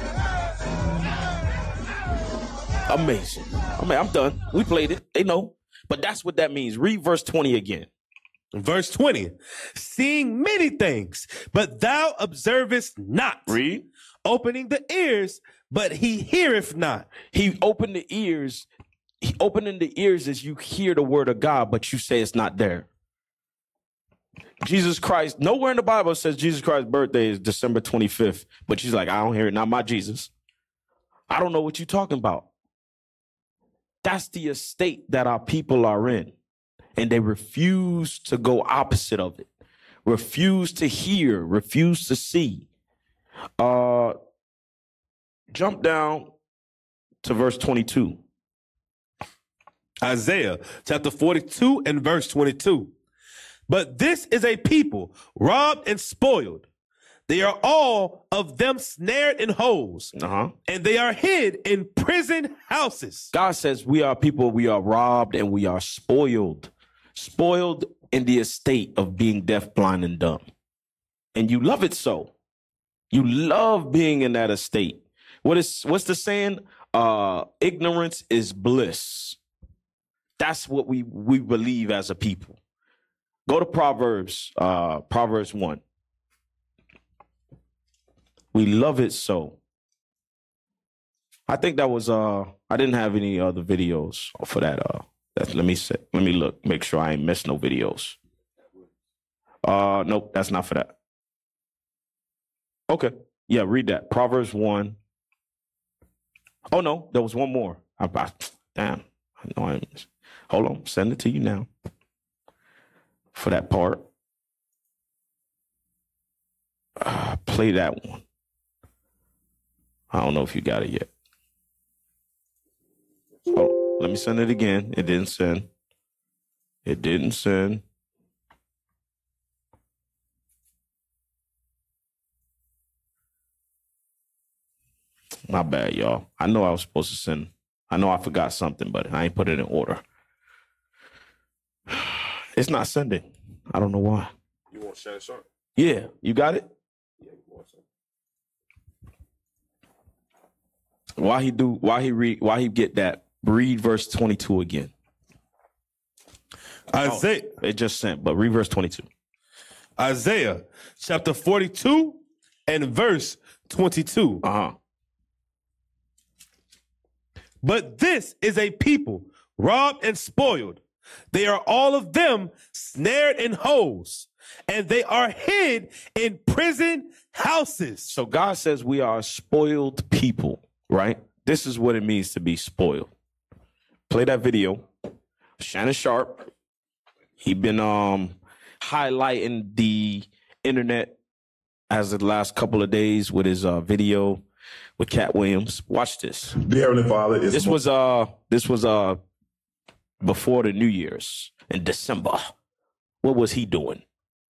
Amazing. I mean, I'm done. We played it. They know. But that's what that means. Read verse twenty again. Verse twenty. Seeing many things, but thou observest not. Read. Opening the ears, but he heareth not. He opened the ears. He opening the ears as you hear the word of God, but you say it's not there. Jesus Christ, nowhere in the Bible says Jesus Christ's birthday is December twenty-fifth, but she's like, I don't hear it, not my Jesus. I don't know what you're talking about. That's the estate that our people are in. And they refuse to go opposite of it. Refuse to hear, refuse to see. Uh, jump down to verse twenty-two. Isaiah chapter forty-two and verse twenty-two. But this is a people robbed and spoiled. They are all of them snared in holes, Uh-huh. and they are hid in prison houses. God says we are people, we are robbed and we are spoiled. Spoiled in the estate of being deaf, blind, and dumb. And you love it so. You love being in that estate. What is what's the saying? Uh, ignorance is bliss. That's what we, we believe as a people. Go to Proverbs, uh, Proverbs one. We love it so. I think that was, uh, I didn't have any other videos for that. Uh, that's, let me set, let me look, make sure I ain't missed no videos. Uh, nope, that's not for that. Okay. Yeah, read that. Proverbs one. Oh, no, there was one more. I, I, damn. I know I missed. Hold on. Send it to you now. For that part. Uh, play that one. I don't know if you got it yet. Oh, let me send it again. It didn't send. It didn't send. My bad, y'all. I know I was supposed to send. I know I forgot something, but I ain't put it in order. It's not sending. I don't know why. You want Shannon Sharp? Yeah, you got it? Yeah, you want some. Why he do? Why he read? Why he get that? Read verse twenty-two again. Isaiah. Oh, it just sent, but read verse twenty-two. Isaiah chapter forty-two and verse twenty-two. Uh huh. But this is a people robbed and spoiled. They are all of them snared in holes, and they are hid in prison houses. So God says we are a spoiled people, right? This is what it means to be spoiled. Play that video. Shannon Sharp. He been um highlighting the internet as of the last couple of days with his uh, video with Cat Williams. Watch this. The Heavenly Father is. This was uh this was uh before the New Year's in December. What was he doing?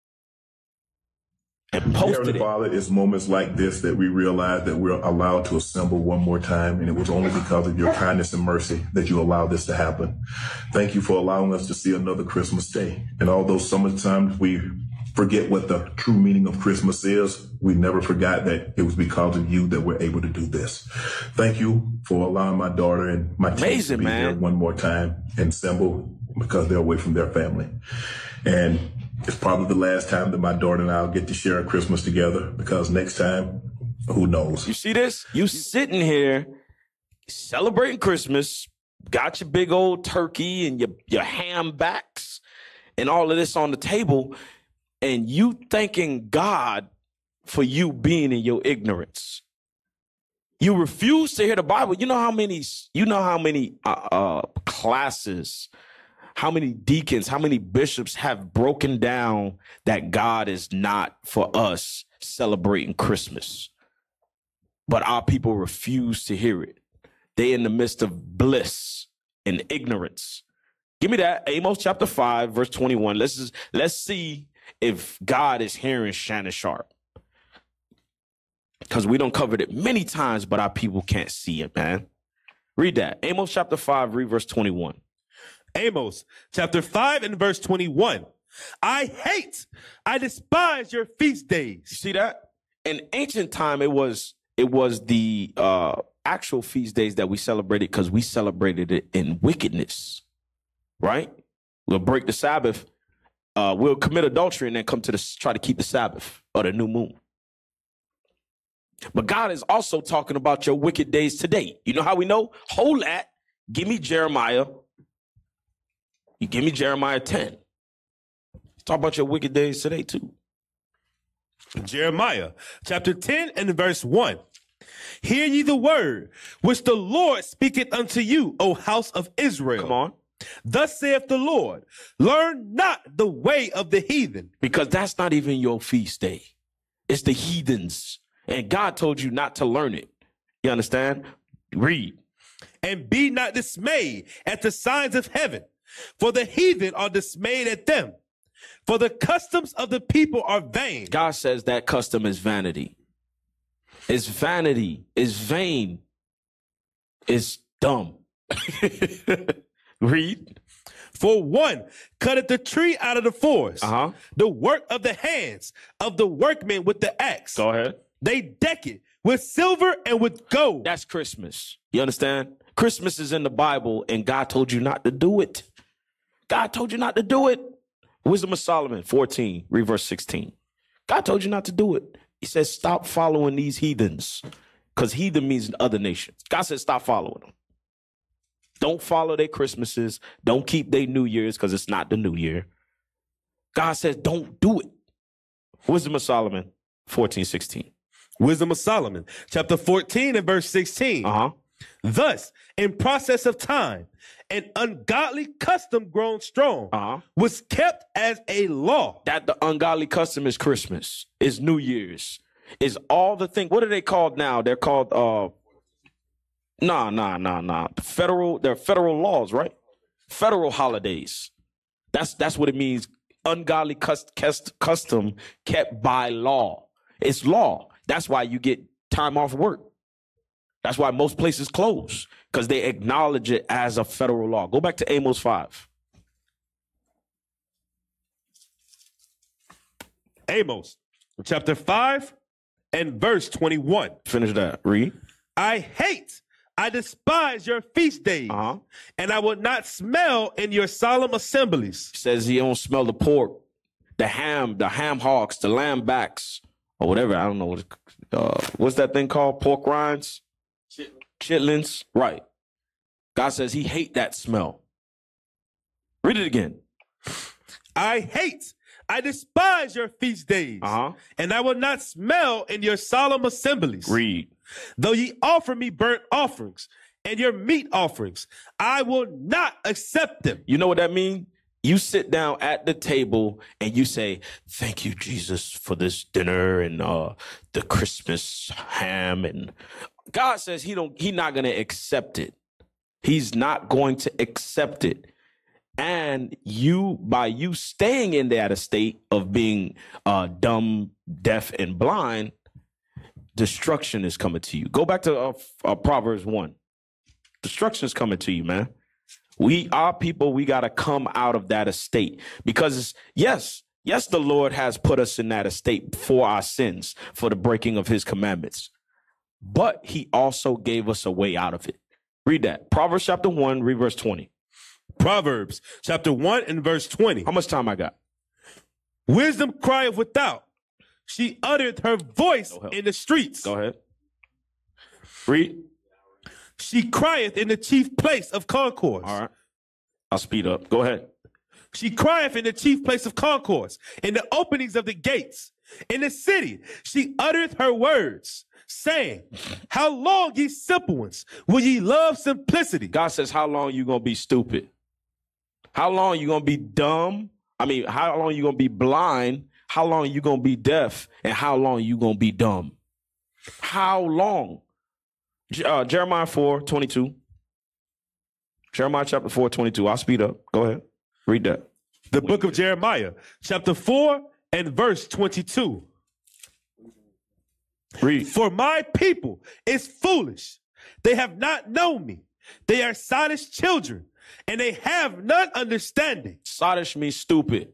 And The posted Heavenly it. Father, it's moments like this that we realize that we're allowed to assemble one more time, and it was only because of your kindness and mercy that you allowed this to happen. Thank you for allowing us to see another Christmas day. And although sometimes we forget what the true meaning of Christmas is, we never forgot that it was because of you that we're able to do this. Thank you for allowing my daughter and my team to be man. here one more time and assemble because they're away from their family. And it's probably the last time that my daughter and I'll get to share a Christmas together, because next time, who knows? You see this? You sitting here celebrating Christmas, got your big old turkey and your, your ham backs and all of this on the table, and you thanking God for you being in your ignorance. You refuse to hear the Bible. You know how many, you know how many uh, uh, classes, how many deacons, how many bishops have broken down that God is not for us celebrating Christmas. But our people refuse to hear it. They in the midst of bliss and ignorance. Give me that. Amos chapter five, verse twenty-one. Let's just, let's see if God is hearing Shannon Sharp. Because we don't covered it many times, but our people can't see it, man. Read that. Amos chapter five, read verse twenty-one. Amos chapter five and verse twenty-one. I hate, I despise your feast days. You see that? In ancient time, it was it was the uh, actual feast days that we celebrated because we celebrated it in wickedness, right? We'll break the Sabbath. Uh, we'll commit adultery and then come to the try to keep the Sabbath or the new moon. But God is also talking about your wicked days today. You know how we know? Hold that. Give me Jeremiah. You give me Jeremiah ten. Talk about your wicked days today, too. Jeremiah chapter ten and verse one. Hear ye the word which the Lord speaketh unto you, O house of Israel. Come on. Thus saith the Lord, learn not the way of the heathen. Because that's not even your feast day. It's the heathens. And God told you not to learn it. You understand? Read. And be not dismayed at the signs of heaven, for the heathen are dismayed at them. For the customs of the people are vain. God says that custom is vanity. It's vanity. It's vain. It's dumb. Read. For one cutteth the tree out of the forest, Uh-huh. the work of the hands of the workmen with the axe. Go ahead. They deck it with silver and with gold. That's Christmas. You understand? Christmas is in the Bible, and God told you not to do it. God told you not to do it. Wisdom of Solomon fourteen, read verse sixteen. God told you not to do it. He says, stop following these heathens, because heathen means other nations. God said, stop following them. Don't follow their Christmases. Don't keep their New Year's, because it's not the New Year. God says, don't do it. Wisdom of Solomon fourteen, sixteen. Wisdom of Solomon, chapter fourteen and verse sixteen. Uh-huh. Thus, in process of time, an ungodly custom grown strong Uh-huh. was kept as a law. That the ungodly custom is Christmas, is New Year's, is all the thing. What are they called now? They're called, uh, nah, nah, nah, nah. Federal, they're federal laws, right? Federal holidays. That's that's what it means. Ungodly cust- cust- custom kept by law. It's law. That's why you get time off work. That's why most places close, because they acknowledge it as a federal law. Go back to Amos five. Amos, chapter five and verse twenty-one. Finish that. Read. I hate, I despise your feast days, Uh-huh. and I will not smell in your solemn assemblies. Says he don't smell the pork, the ham, the ham hocks, the lamb backs, or whatever. I don't know what. Uh, what's that thing called? Pork rinds, chitlins. Right. God says he hate that smell. Read it again. I hate, I despise your feast days, Uh-huh. and I will not smell in your solemn assemblies. Read. Though ye offer me burnt offerings and your meat offerings, I will not accept them. You know what that means? You sit down at the table and you say, thank you, Jesus, for this dinner and uh, the Christmas ham. And God says he don't, he not going to accept it. He's not going to accept it. And you, by you staying in that state of being uh, dumb, deaf, and blind, destruction is coming to you. Go back to uh, uh, Proverbs one. Destruction is coming to you, man. We, our people, we got to come out of that estate because, yes, yes, the Lord has put us in that estate for our sins, for the breaking of his commandments. But he also gave us a way out of it. Read that. Proverbs chapter one, read verse twenty. Proverbs chapter one and verse twenty. How much time I got? Wisdom crieth without. She uttered her voice in the streets. Go ahead. Read. She crieth in the chief place of concourse. All right. I'll speed up. Go ahead. She crieth in the chief place of concourse, in the openings of the gates. In the city, she uttereth her words, saying, how long, ye simple ones, will ye love simplicity? God says, how long you going to be stupid? How long you going to be dumb? I mean, how long you going to be blind? How long you going to be deaf? And how long you going to be dumb? How long? Uh, Jeremiah four twenty-two. Jeremiah chapter four twenty-two. I'll speed up. Go ahead. Read that. The book of Jeremiah, chapter four and verse twenty-two. Read. For my people is foolish. They have not known me. They are sottish children, and they have none understanding. Sottish means stupid.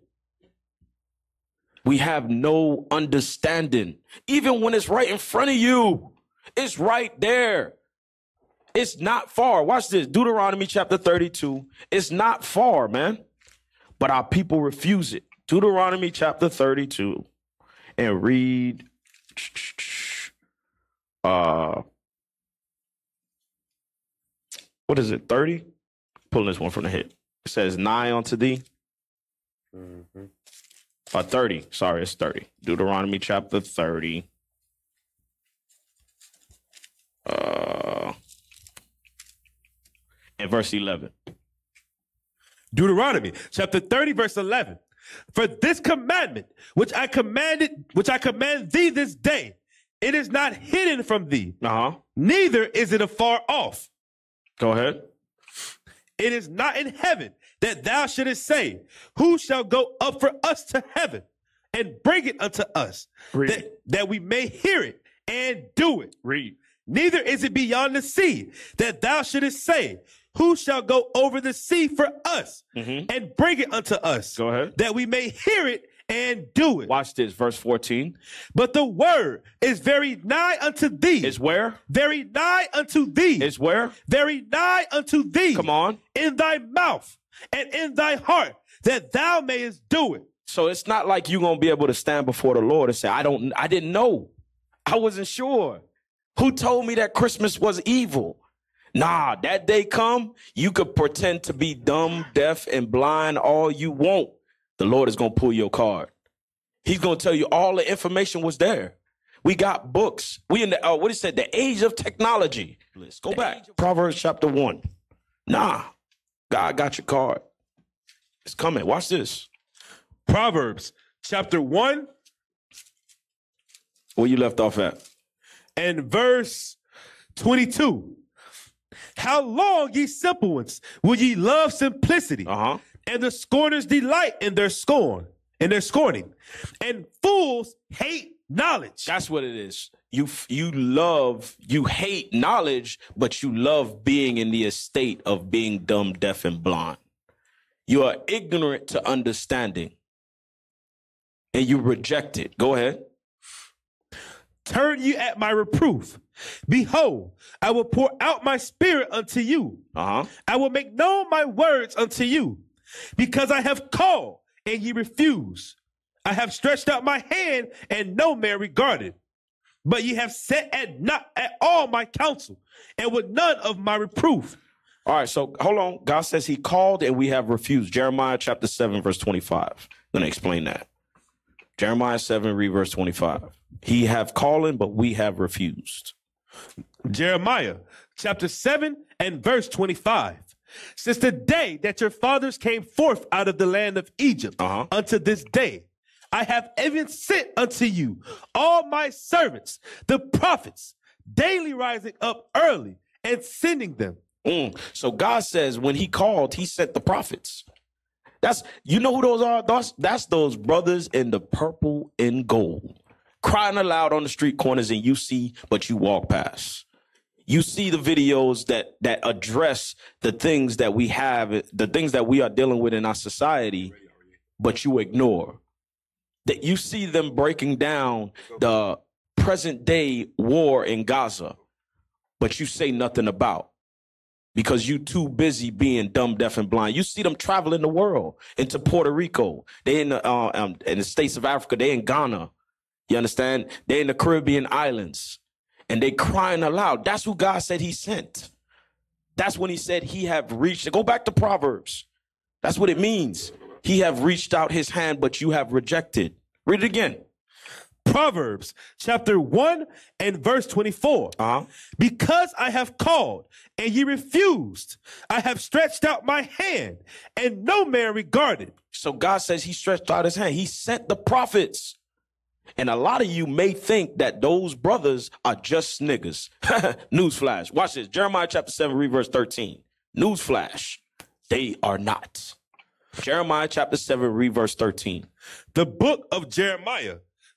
We have no understanding. Even when it's right in front of you. It's right there. It's not far. Watch this. Deuteronomy chapter thirty-two. It's not far, man. But our people refuse it. Deuteronomy chapter thirty-two. And read. Uh, what is it? thirty? Pulling this one from the head. It says, nigh unto thee. Mm-hmm. Uh, thirty. Sorry, it's thirty. Deuteronomy chapter thirty. And verse eleven. Deuteronomy chapter thirty, verse eleven. For this commandment, which I commanded, which I command thee this day, it is not hidden from thee, Uh-huh. neither is it afar off. Go ahead. It is not in heaven that thou shouldest say, who shall go up for us to heaven and bring it unto us, Read. that, that we may hear it and do it. Read. Neither is it beyond the sea that thou shouldest say, who shall go over the sea for us Mhm. and bring it unto us, Go ahead. that we may hear it and do it. Watch this, verse fourteen. But the word is very nigh unto thee. Is where? Very nigh unto thee. Is where? Very nigh unto thee. Come on. In thy mouth and in thy heart, that thou mayest do it. So it's not like you're going to be able to stand before the Lord and say, I don't, I didn't know. I wasn't sure. Who told me that Christmas was evil? Nah, that day come, you could pretend to be dumb, deaf, and blind all you want. The Lord is going to pull your card. He's going to tell you all the information was there. We got books. We in the, uh, what he said, the age of technology. Let's go back. Proverbs chapter one. Nah, God got your card. It's coming. Watch this. Proverbs chapter one. Where you left off at? And verse twenty-two. How long, ye simple ones, will ye love simplicity? Uh-huh. And the scorners delight in their scorn, in their scorning. And fools hate knowledge. That's what it is. You you love, you hate knowledge, but you love being in the estate of being dumb, deaf, and blind. You are ignorant to understanding. And you reject it. Go ahead. Turn you at my reproof. Behold, I will pour out my spirit unto you. Uh-huh. I will make known my words unto you, because I have called and ye refuse. I have stretched out my hand and no man regarded. But ye have set at not at all my counsel, and with none of my reproof. All right, so hold on. God says he called and we have refused. Jeremiah chapter seven, verse twenty-five. I'm going to explain that. Jeremiah seven, read verse twenty-five. He have calling, but we have refused. Jeremiah chapter seven and verse twenty-five. Since the day that your fathers came forth out of the land of Egypt Uh-huh. unto this day, I have even sent unto you all my servants, the prophets, daily rising up early and sending them. Mm. So God says when he called, he sent the prophets. That's, you know who those are? That's, that's those brothers in the purple and gold, crying aloud on the street corners, and you see, but you walk past. You see the videos that that address the things that we have, the things that we are dealing with in our society, but you ignore. That you see them breaking down the present day war in Gaza, but you say nothing about. Because you too busy being dumb, deaf, and blind. You see them traveling the world into Puerto Rico. They in the uh, um, in the states of Africa. They in Ghana. You understand? They in the Caribbean islands, and they crying aloud. That's who God said he sent. That's when he said he have reached. Go back to Proverbs. That's what it means. He have reached out his hand, but you have rejected. Read it again. Proverbs chapter one and verse twenty-four. Uh-huh. Because I have called and ye refused, I have stretched out my hand and no man regarded. So God says he stretched out his hand. He sent the prophets. And a lot of you may think that those brothers are just niggas. Newsflash. Watch this. Jeremiah chapter seven, read verse thirteen. Newsflash. They are not. Jeremiah chapter seven, read verse thirteen. The book of Jeremiah.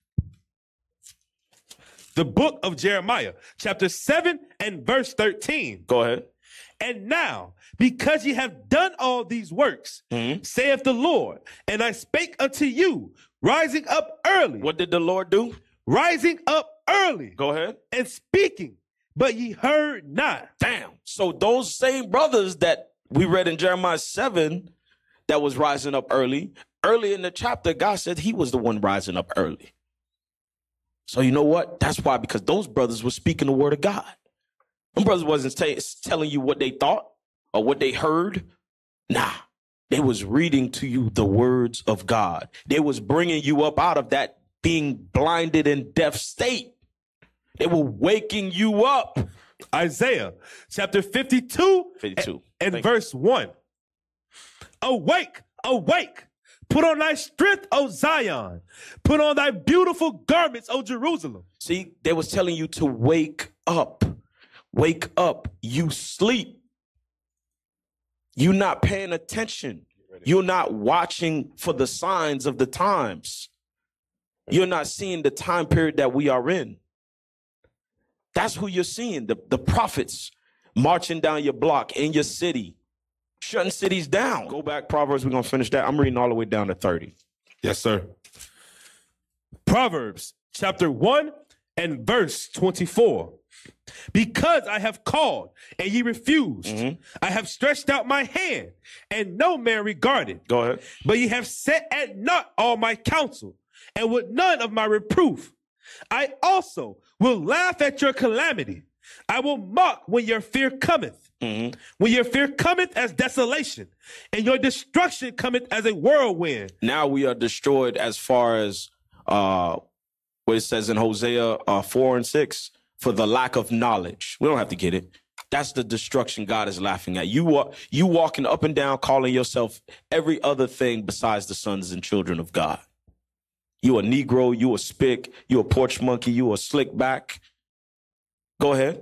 The book of Jeremiah, chapter seven and verse thirteen. Go ahead. And now, because ye have done all these works, Mm-hmm. saith the Lord, and I spake unto you, rising up early. What did the Lord do? Rising up early. Go ahead. And speaking, but ye heard not. Damn. So those same brothers that we read in Jeremiah seven that was rising up early, early in the chapter, God said he was the one rising up early. So you know what? That's why, because those brothers were speaking the word of God. Them brothers wasn't t- telling you what they thought or what they heard. Nah, they was reading to you the words of God. They was bringing you up out of that being blinded and deaf state. They were waking you up Isaiah chapter fifty-two, fifty-two. and, and Thank verse one. Awake, awake. Put on thy strength, O Zion. Put on thy beautiful garments, O Jerusalem. See, they was telling you to wake up. Wake up. You sleep. You're not paying attention. You're not watching for the signs of the times. You're not seeing the time period that we are in. That's who you're seeing. The, the prophets marching down your block in your city, shutting cities down. Go back, Proverbs. We're going to finish that. I'm reading all the way down to thirty. Yes, sir. Proverbs chapter one and verse twenty-four. Because I have called and ye refused. Mm-hmm. I have stretched out my hand and no man regarded. Go ahead. But ye have set at naught all my counsel and with none of my reproof. I also will laugh at your calamity. I will mock when your fear cometh. Mm-hmm. When your fear cometh as desolation and your destruction cometh as a whirlwind. Now we are destroyed as far as uh, what it says in Hosea uh, four and six. For the lack of knowledge. We don't have to get it. That's the destruction God is laughing at. You are you walking up and down calling yourself every other thing besides the sons and children of God. You a Negro, you a spick, you a porch monkey, you a slick back. Go ahead.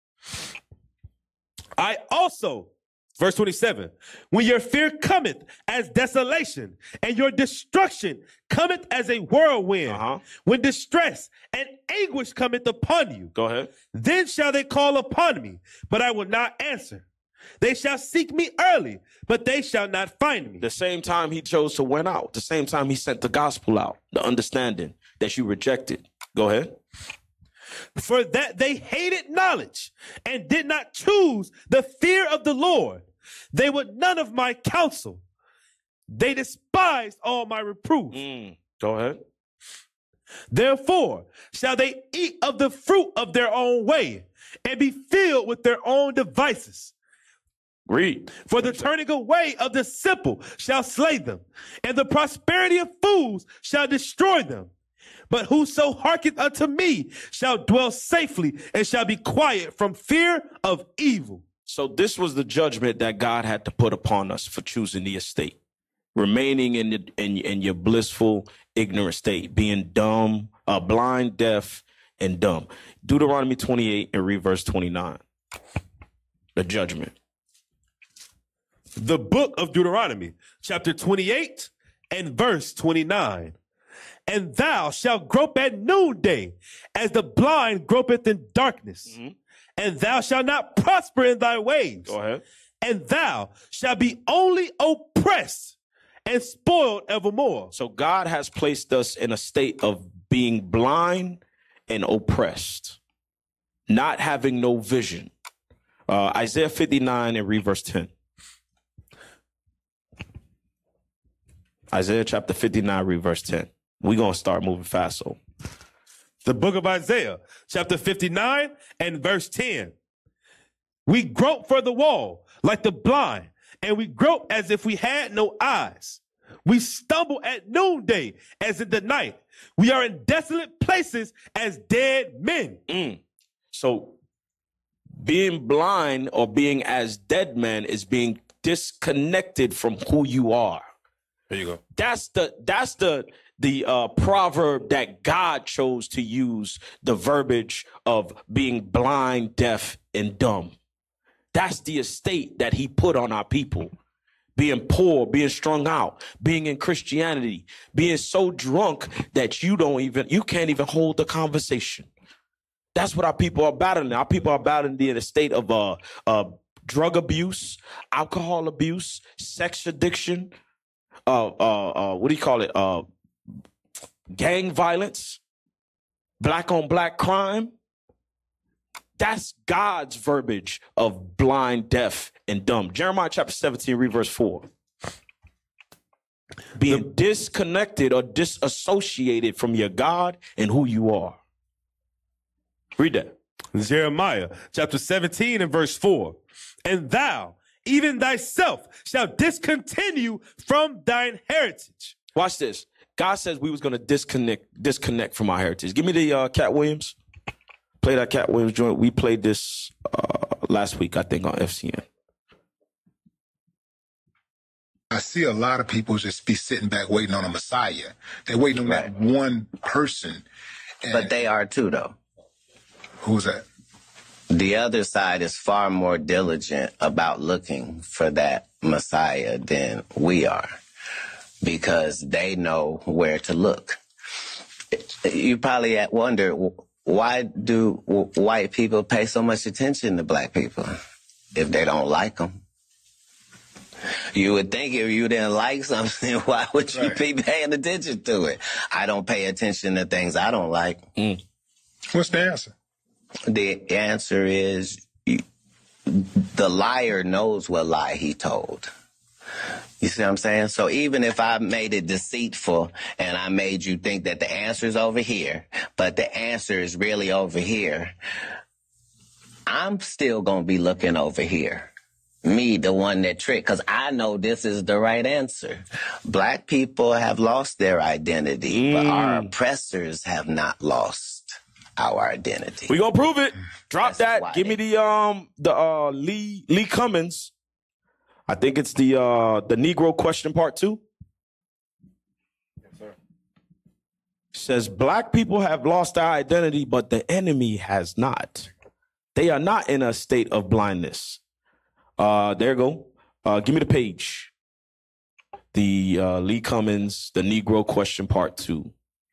I also, verse twenty-seven, when your fear cometh as desolation and your destruction cometh as a whirlwind, uh-huh. when distress and anguish cometh upon you. Go ahead. Then shall they call upon me, but I will not answer. They shall seek me early, but they shall not find me. The same time he chose to went out, the same time he sent the gospel out, the understanding that you rejected. Go ahead. For that they hated knowledge and did not choose the fear of the Lord. They would none of my counsel. They despised all my reproof. Mm, go ahead. Therefore shall they eat of the fruit of their own way and be filled with their own devices. Read. For the turning away of the simple shall slay them, and the prosperity of fools shall destroy them. But whoso hearkeneth unto me shall dwell safely and shall be quiet from fear of evil. So this was the judgment that God had to put upon us for choosing the estate, remaining in, the, in, in your blissful, ignorant state, being dumb, uh, blind, deaf, and dumb. Deuteronomy twenty-eight and read verse twenty-nine. The judgment. The book of Deuteronomy, chapter twenty-eight and verse twenty-nine. And thou shalt grope at noonday, as the blind gropeth in darkness. Mm-hmm. And thou shalt not prosper in thy ways. Go ahead. And thou shalt be only oppressed and spoiled evermore. So God has placed us in a state of being blind and oppressed, not having no vision. Uh, Isaiah fifty-nine and read verse ten. Isaiah chapter fifty-nine, read verse ten. We're going to start moving fast. So, the book of Isaiah, chapter fifty-nine and verse ten. We grope for the wall like the blind, and we grope as if we had no eyes. We stumble at noonday as in the night. We are in desolate places as dead men. Mm. So being blind or being as dead men is being disconnected from who you are. There you go. That's the that's the the uh, proverb that God chose to use, the verbiage of being blind, deaf, and dumb. That's the estate that he put on our people. Being poor, being strung out, being in Christianity, being so drunk that you don't even, you can't even hold the conversation. That's what our people are battling. Our people are battling the estate of uh, uh, drug abuse, alcohol abuse, sex addiction, uh, uh, uh, what do you call it? Uh, gang violence, black on black crime. That's God's verbiage of blind, deaf, and dumb. Jeremiah chapter seventeen, read verse four. Being the, disconnected or disassociated from your God and who you are. Read that. Jeremiah chapter seventeen and verse four. And thou, even thyself, shall discontinue from thine heritage. Watch this. God says we was going to disconnect, disconnect from our heritage. Give me the uh, Cat Williams. Play that Cat Williams joint. We played this uh, last week, I think, on F C N. I see a lot of people just be sitting back waiting on a Messiah. They're waiting on Right. that one person. And But they are too, though. who's that? The other side is far more diligent about looking for that Messiah than we are, because they know where to look. You probably wonder, why do white people pay so much attention to black people if they don't like them? You would think if you didn't like something, why would you Right. be paying attention to it? I don't pay attention to things I don't like. Mm. What's the answer? The answer is you- the liar knows what lie he told. You see what I'm saying? So even if I made it deceitful and I made you think that the answer is over here, but the answer is really over here, I'm still going to be looking over here. Me, the one that tricked, because I know this is the right answer. Black people have lost their identity, but our oppressors have not lost our identity. We gonna prove it. Drop That's that. why Give me they- the um the uh Lee Lee Cummins. I think it's the uh the Negro question part two. Yes, sir. Says black people have lost their identity, but the enemy has not. They are not in a state of blindness. Uh there you go. Uh give me the page. The uh Lee Cummins, the Negro question part two.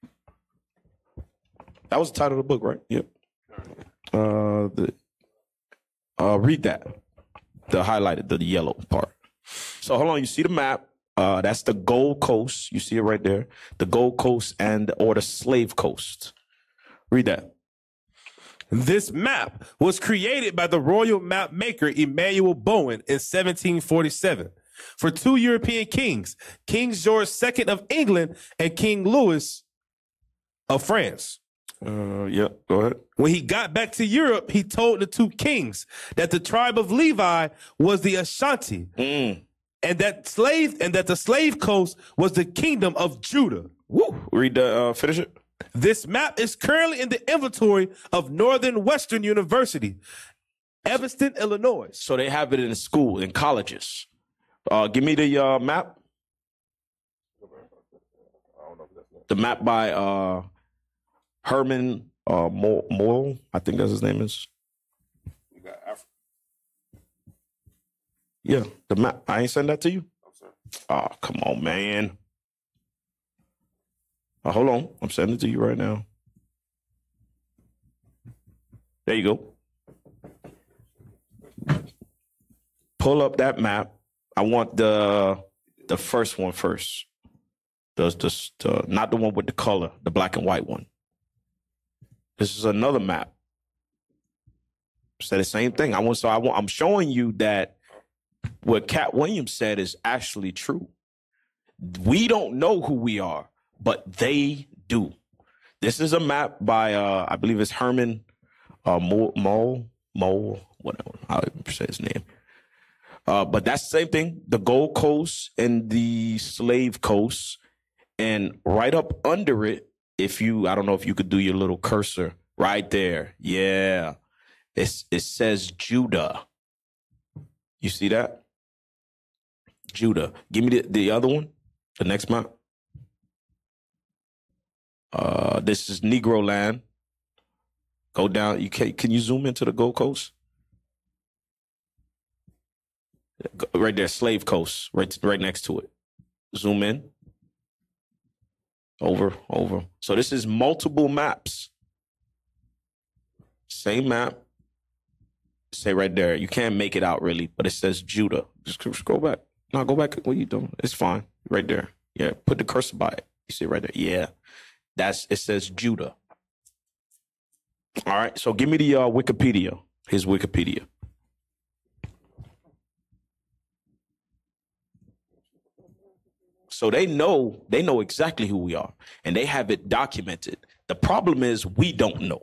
That was the title of the book, right? Yep. Uh, the, uh, read that. The highlighted, the, the yellow part. So hold on. You see the map? Uh, that's the Gold Coast. You see it right there. The Gold Coast and or the Slave Coast. Read that. This map was created by the royal map maker Emmanuel Bowen in seventeen forty-seven for two European kings, King George the Second of England and King Louis of France. Uh, yeah, go ahead. When he got back to Europe, he told the two kings that the tribe of Levi was the Ashanti, Mm. and that slave and that the slave coast was the kingdom of Judah. Woo. Read the uh, finish it. This map is currently in the inventory of Northern Western University, Evanston, Illinois. So they have it in school, in colleges. Uh, give me the uh, map. The map by uh, Herman uh, Moyle, I think that's his name is. Yeah, the map. I ain't send that to you. Oh, come on, man. Uh, hold on, I'm sending it to you right now. There you go. Pull up that map. I want the the first one first. The, the, the not the one with the color, the black and white one. This is another map. Said the same thing. I want so I want I'm showing you that what Cat Williams said is actually true. We don't know who we are, but they do. This is a map by uh I believe it's Herman uh Mole Mole Mole whatever how you say his name. Uh, but that's the same thing. The Gold Coast and the Slave Coast, and right up under it, if you I don't know if you could do your little cursor right there. Yeah. It's, it says Judah. You see that? Judah. Give me the, the other one, the next map. Uh, this is Negro land. Go down. You can, can you zoom into the Gold Coast? Right there, Slave Coast, right, right next to it. Zoom in. Over, over. So this is multiple maps. Same map. Say right there. You can't make it out really, but it says Judah. Just scroll back. No, go back. What are you doing? It's fine. Right there. Yeah. Put the cursor by it. You see it right there. Yeah. That's it says Judah. All right. So give me the uh, Wikipedia. His Wikipedia. So they know they know exactly who we are, and they have it documented. The problem is we don't know.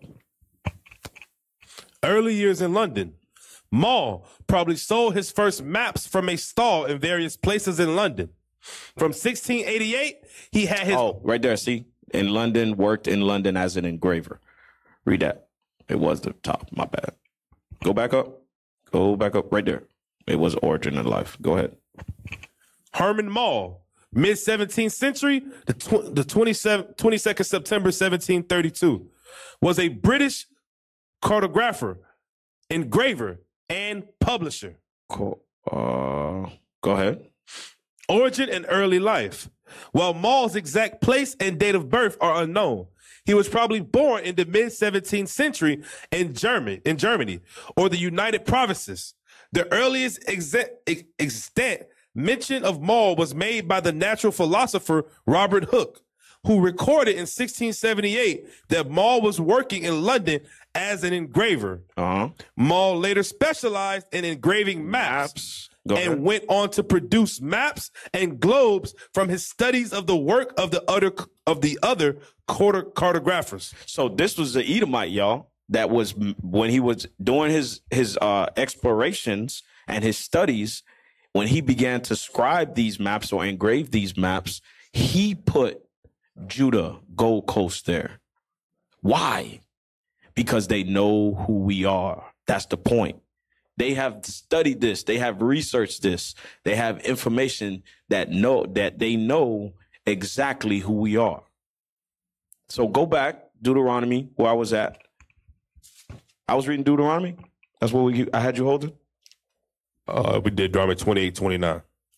Early years in London, Maul probably sold his first maps from a stall in various places in London. From sixteen eighty-eight, he had his... Oh, right there, see? In London, worked in London as an engraver. Read that. It was the top. My bad. Go back up. Go back up right there. It was Origin of Life. Go ahead. Herman Mall, mid seventeenth century, the, tw- the twenty-second September seventeen thirty-two, was a British cartographer, engraver, and publisher. Cool. Uh, go ahead. Origin and early life. While Mall's exact place and date of birth are unknown, he was probably born in the mid seventeenth century in Germany, in Germany, or the United Provinces. The earliest exa- ex- extant mention of Mall was made by the natural philosopher Robert Hooke, who recorded in sixteen seventy-eight that Mall was working in London as an engraver. Uh-huh. Mall later specialized in engraving maps, maps. and went on to produce maps and globes from his studies of the work of the other of the other cartographers. So this was the Edomite, y'all. That was when he was doing his his uh, explorations and his studies. When he began to scribe these maps or engrave these maps, he put Judah, Gold Coast there. Why? Because they know who we are. That's the point. They have studied this. They have researched this. They have information that know that they know exactly who we are. So go back, Deuteronomy, where I was at. I was reading Deuteronomy. That's what we, I had you holding. Uh, we did Deuteronomy twenty-eight, twenty-nine.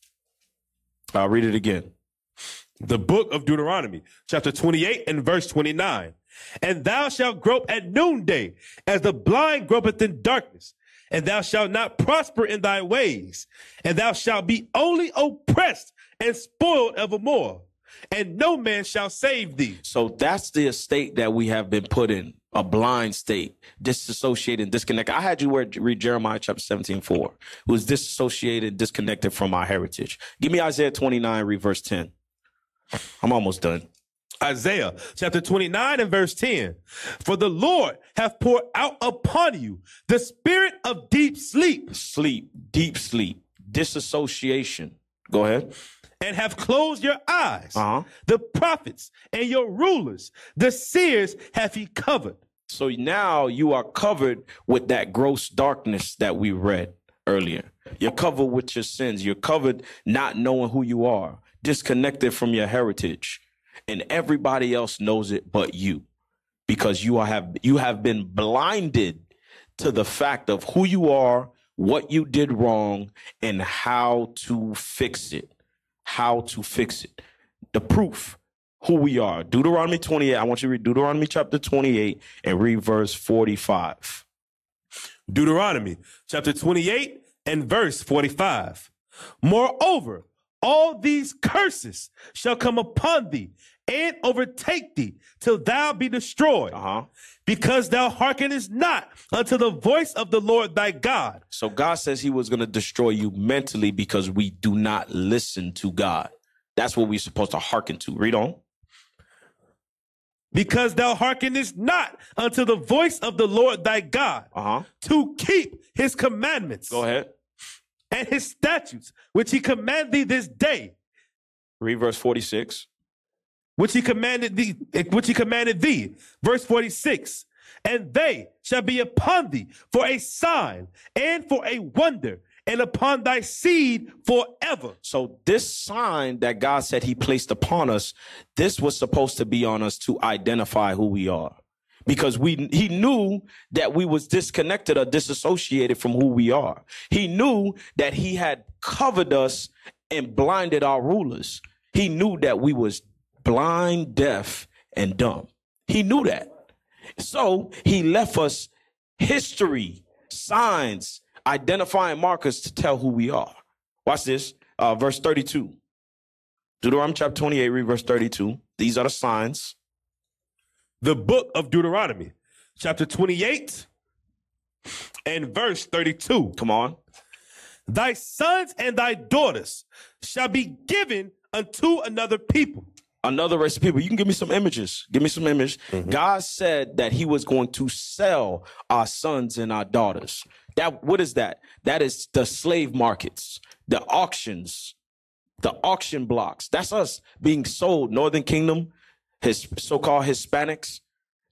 I'll read it again. The book of Deuteronomy, chapter twenty-eight and verse twenty-nine. And thou shalt grope at noonday, as the blind gropeth in darkness. And thou shalt not prosper in thy ways. And thou shalt be only oppressed and spoiled evermore. And no man shall save thee. So that's the estate that we have been put in. A blind state, disassociated, disconnected. I had you read Jeremiah chapter seventeen, four. It was disassociated, disconnected from our heritage. Give me Isaiah twenty-nine, read verse ten. I'm almost done. Isaiah chapter twenty-nine and verse ten. For the Lord hath poured out upon you the spirit of deep sleep. Sleep, deep sleep, disassociation. Go ahead. And have closed your eyes. Uh-huh. The prophets and your rulers, the seers hath he covered. So now you are covered with that gross darkness that we read earlier. You're covered with your sins. You're covered not knowing who you are, disconnected from your heritage. And everybody else knows it but you, because you are have you have been blinded to the fact of who you are, what you did wrong, and how to fix it. How to fix it. The proof, who we are. Deuteronomy twenty-eight. I want you to read Deuteronomy chapter twenty-eight and read verse forty-five. Deuteronomy chapter twenty-eight and verse forty-five. Moreover, all these curses shall come upon thee and overtake thee till thou be destroyed, uh-huh. because thou hearkenest not unto the voice of the Lord thy God. So God says he was going to destroy you mentally because we do not listen to God. That's what we're supposed to hearken to. Read on. Because thou hearkenest not unto the voice of the Lord thy God, uh-huh. to keep his commandments. Go ahead. And his statutes, which he command thee this day. Read verse forty-six. Which he commanded thee, which he commanded thee. Verse forty-six. And they shall be upon thee for a sign and for a wonder, and upon thy seed forever. So this sign that God said he placed upon us, this was supposed to be on us to identify who we are. Because we, he knew that we was disconnected or disassociated from who we are. He knew that he had covered us and blinded our rulers. He knew that we was blind, deaf, and dumb. He knew that. So he left us history, signs, identifying markers to tell who we are. Watch this. Uh, verse thirty-two. Deuteronomy chapter twenty-eight, read verse thirty-two. These are the signs. The book of Deuteronomy, chapter twenty-eight and verse thirty-two. Come on. Thy sons and thy daughters shall be given unto another people. Another race of people. You can give me some images. Give me some image. Mm-hmm. God said that he was going to sell our sons and our daughters. That, what is that? That is the slave markets, the auctions, the auction blocks. That's us being sold. Northern Kingdom, his so-called Hispanics,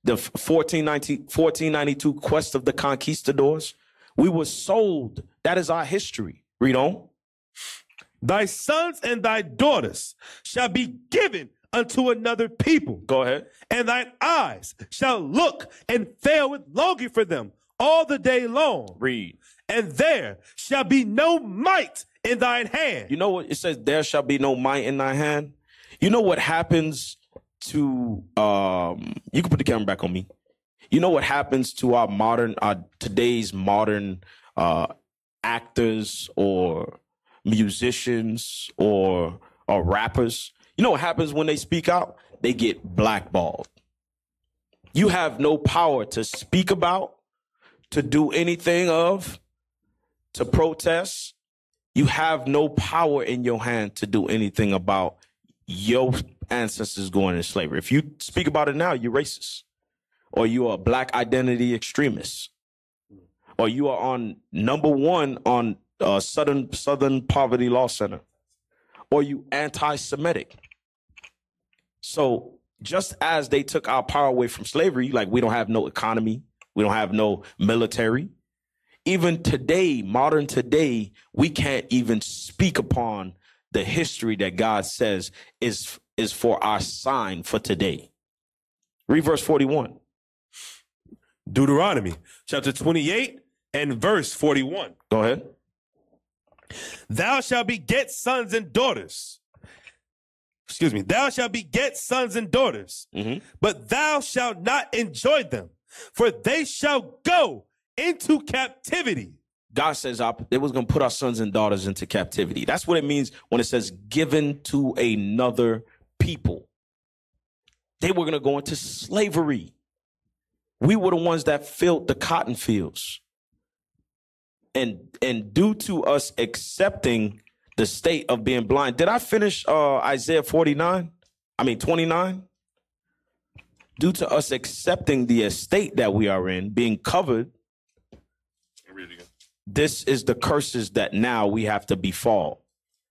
the fourteen ninety-two quest of the conquistadors. We were sold. That is our history. Read on. Thy sons and thy daughters shall be given unto another people. Go ahead. And thine eyes shall look and fail with longing for them all the day long. Read. And there shall be no might in thine hand. You know what it says? There shall be no might in thy hand. You know what happens to, um, you can put the camera back on me. You know what happens to our modern, our today's modern uh, actors or musicians or, or rappers? You know what happens when they speak out? They get blackballed. You have no power to speak about, to do anything of, to protest. You have no power in your hand to do anything about your ancestors going into slavery. If you speak about it now, you're racist, or you are a black identity extremist, or you are on number one on uh, Southern Southern Poverty Law Center, or you anti-Semitic. So just as they took our power away from slavery, like we don't have no economy, we don't have no military. Even today, modern today, we can't even speak upon the history that God says is, is for our sign for today. Read verse forty-one. Deuteronomy chapter twenty-eight and verse forty-one. Go ahead. Thou shalt beget sons and daughters. Excuse me. Thou shalt beget sons and daughters, mm-hmm. but thou shalt not enjoy them, for they shall go into captivity. God says our, they was going to put our sons and daughters into captivity. That's what it means when it says given to another people. They were going to go into slavery. We were the ones that filled the cotton fields. And, and due to us accepting the state of being blind. Did I finish uh, Isaiah forty-nine? I mean, twenty-nine? Due to us accepting the estate that we are in, being covered, read it again. This is the curses that now we have to befall.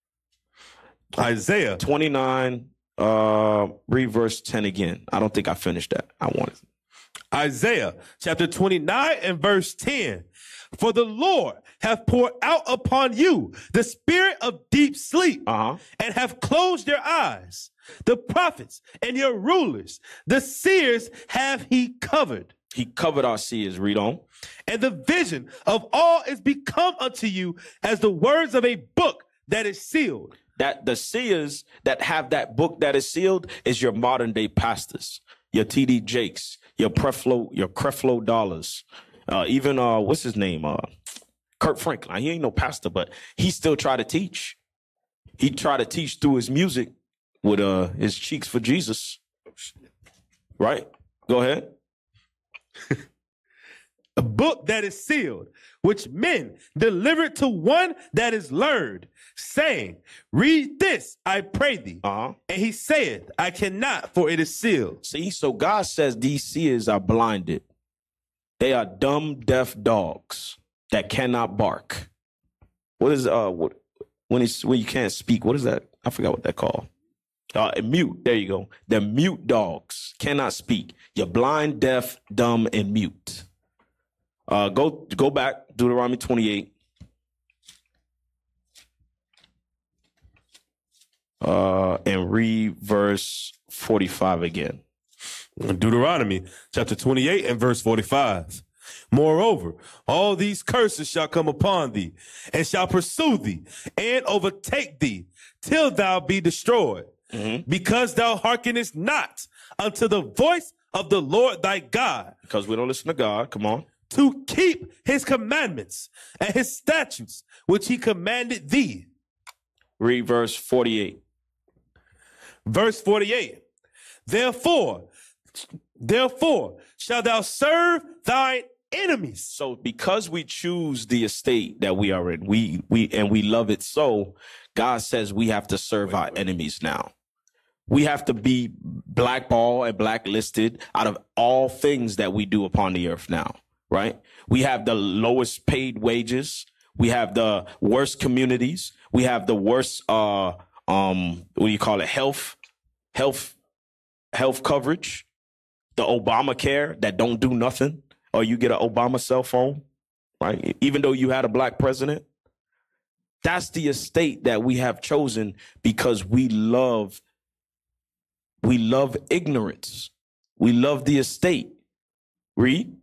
Isaiah twenty-nine, uh, read verse ten again. I don't think I finished that. I wanted to. Isaiah chapter twenty-nine and verse ten. For the Lord hath poured out upon you the spirit of deep sleep, uh-huh. and have closed your eyes. The prophets and your rulers, the seers have he covered. He covered our seers. Read on. And the vision of all is become unto you as the words of a book that is sealed. That the seers that have that book that is sealed is your modern day pastors, your T D Jakes, your Creflo, your Creflo Dollars, uh, even uh, what's his name, uh, Kurt Franklin. He ain't no pastor, but he still try to teach. He try to teach through his music with uh his cheeks for Jesus. Right? Go ahead. A book that is sealed, which men delivered to one that is learned, saying, read this, I pray thee. Uh-huh. And he saith, I cannot, for it is sealed. See, so God says these seers are blinded. They are dumb, deaf dogs that cannot bark. What is, uh, what, when it's, when you can't speak, what is that? I forgot what that called. Uh, mute, there you go. They're mute dogs, cannot speak. You're blind, deaf, dumb, and mute. Uh, go go back, Deuteronomy twenty-eight. Uh, and read verse forty-five again. Deuteronomy chapter twenty-eight and verse forty-five. Moreover, all these curses shall come upon thee, and shall pursue thee, and overtake thee, till thou be destroyed, mm-hmm. because thou hearkenest not unto the voice of the Lord thy God. Because we don't listen to God. Come on. To keep his commandments and his statutes, which he commanded thee. Read verse forty-eight. Verse forty-eight. Therefore, therefore shalt thou serve thine enemies. So because we choose the estate that we are in, we we and we love it so, God says we have to serve our enemies now. We have to be blackballed and blacklisted out of all things that we do upon the earth now. Right? We have the lowest paid wages. We have the worst communities. We have the worst, uh, um, what do you call it? Health, health, health coverage. the Obamacare that don't do nothing, or you get an Obama cell phone, right? Even though you had a black president. That's the estate that we have chosen because we love, we love ignorance. We love the estate. Read.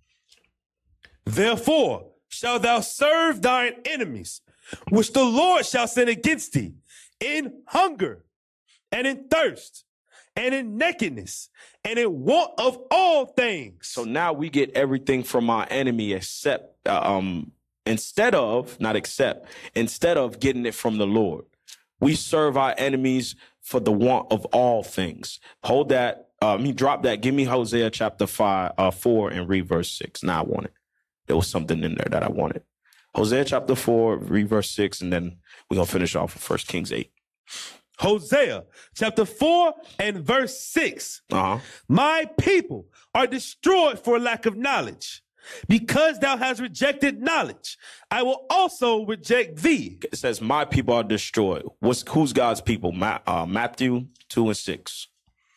Therefore shalt thou serve thine enemies, which the Lord shall send against thee, in hunger and in thirst and in nakedness and in want of all things. So now we get everything from our enemy except, uh, um, instead of, not except, instead of getting it from the Lord. We serve our enemies for the want of all things. Hold that. Uh, me drop that. Give me Hosea chapter five, uh, four and read verse six. Now I want it. There was something in there that I wanted. Hosea chapter four, read verse six, and then we're going to finish off with First Kings eight. Hosea chapter four and verse six. Uh-huh. My people are destroyed for lack of knowledge. Because thou hast rejected knowledge, I will also reject thee. It says, my people are destroyed. What's, who's God's people? Ma- uh, Matthew two and six.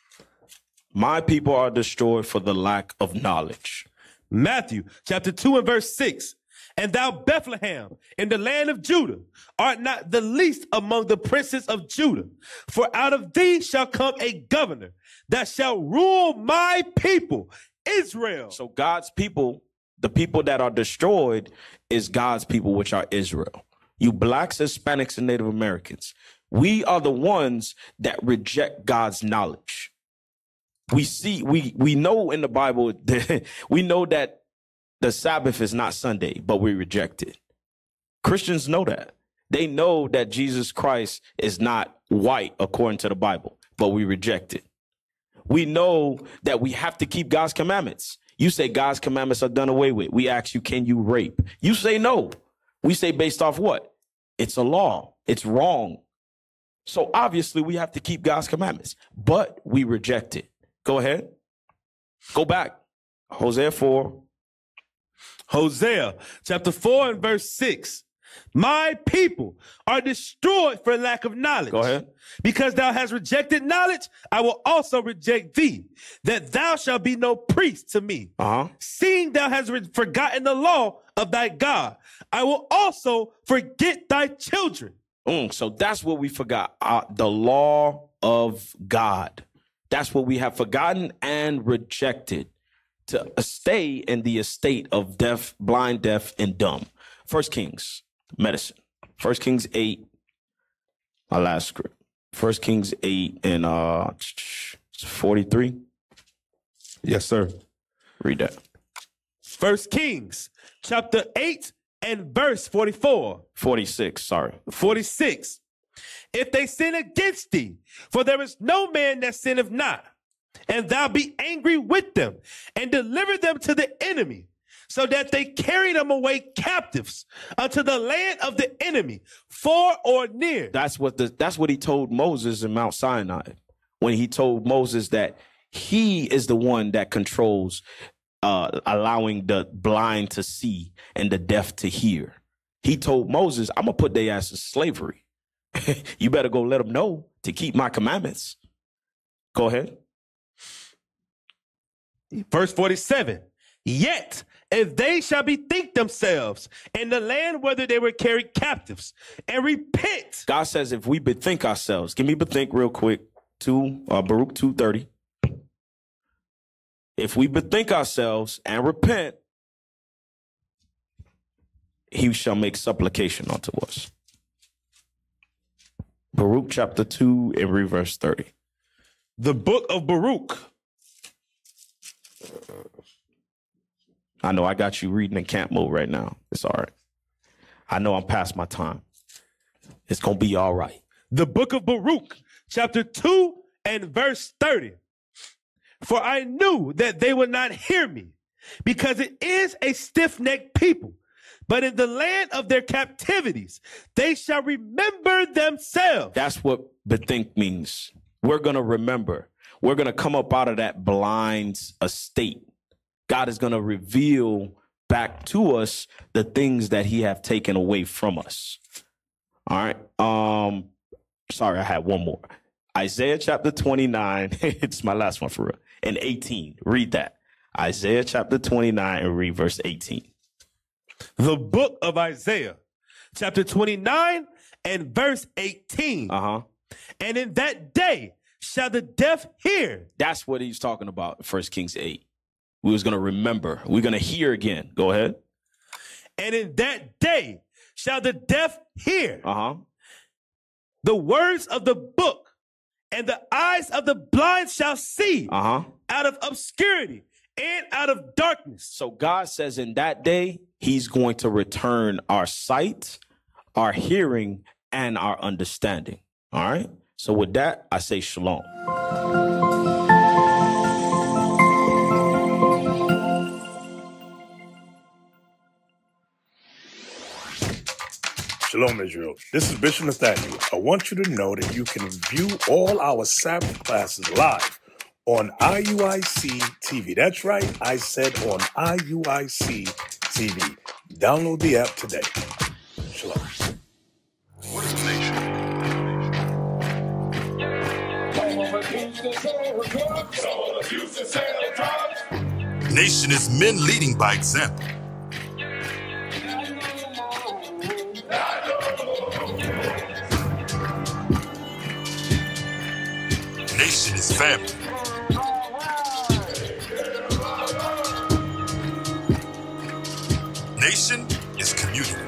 My people are destroyed for the lack of knowledge. Matthew chapter two and verse six. And thou, Bethlehem, in the land of Judah, art not the least among the princes of Judah. For out of thee shall come a governor that shall rule my people, Israel. So God's people, the people that are destroyed, is God's people, which are Israel. You blacks, Hispanics, and Native Americans. We are the ones that reject God's knowledge. We see, we we know in the Bible, that, we know that the Sabbath is not Sunday, but we reject it. Christians know that. They know that Jesus Christ is not white according to the Bible, but we reject it. We know that we have to keep God's commandments. You say God's commandments are done away with. We ask you, can you rape? You say no. We say based off what? It's a law. It's wrong. So obviously we have to keep God's commandments, but we reject it. Go ahead. Go back. Hosea four. Hosea chapter four and verse six. My people are destroyed for lack of knowledge. Go ahead. Because thou hast rejected knowledge, I will also reject thee, that thou shalt be no priest to me. Uh-huh. Seeing thou hast re- forgotten the law of thy God, I will also forget thy children. Mm, so that's what we forgot. Uh, the law of God. That's what we have forgotten and rejected, to stay in the estate of deaf, blind, deaf, and dumb. First Kings, medicine. First Kings eight, my last script. First Kings eight and uh, forty-three. Yes, sir. Read that. First Kings chapter eight and verse forty-four. forty-six, sorry. forty-six. If they sin against thee, for there is no man that sinneth not, and thou be angry with them, and deliver them to the enemy, so that they carry them away captives unto the land of the enemy, far or near. That's what the that's what he told Moses in Mount Sinai, when he told Moses that he is the one that controls uh, allowing the blind to see and the deaf to hear. He told Moses, I'm gonna put their ass in slavery. You better go let them know to keep my commandments. Go ahead. Verse forty-seven. Yet, if they shall bethink themselves in the land whither they were carried captives, and repent. God says if we bethink ourselves, give me bethink real quick, two, uh, Baruch two thirty. If we bethink ourselves and repent, he shall make supplication unto us. Baruch chapter two and read verse thirty. The book of Baruch. I know I got you reading in camp mode right now. It's all right. I know I'm past my time. It's going to be all right. The book of Baruch, chapter two and verse thirty. For I knew that they would not hear me, because it is a stiff-necked people. But in the land of their captivities, they shall remember themselves. That's what bethink means. We're going to remember. We're going to come up out of that blind estate. God is going to reveal back to us the things that he have taken away from us. All right. Um, sorry, I had one more. Isaiah chapter twenty-nine. It's my last one for real. and eighteen. Read that. Isaiah chapter twenty-nine and read verse eighteen. The book of Isaiah, chapter twenty-nine and verse eighteen. Uh-huh. And in that day shall the deaf hear. That's what he's talking about, First Kings eight. We was going to remember. We're going to hear again. Go ahead. And in that day shall the deaf hear. Uh-huh. The words of the book, and the eyes of the blind shall see. Uh-huh. Out of obscurity and out of darkness. So God says in that day, he's going to return our sight, our hearing, and our understanding. All right? So with that, I say shalom. Shalom, Israel. This is Bishop Nathaniel. I want you to know that you can view all our Sabbath classes live on I U I C T V. That's right, I said on I U I C T V. Download the app today. Shalom. What is nation? Nation is men leading by example. Nation is family. Nation is community.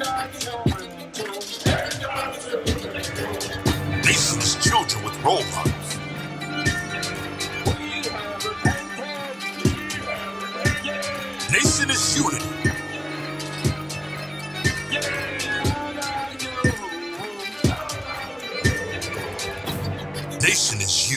Nation is children with role models. Nation is unity. Nation is you.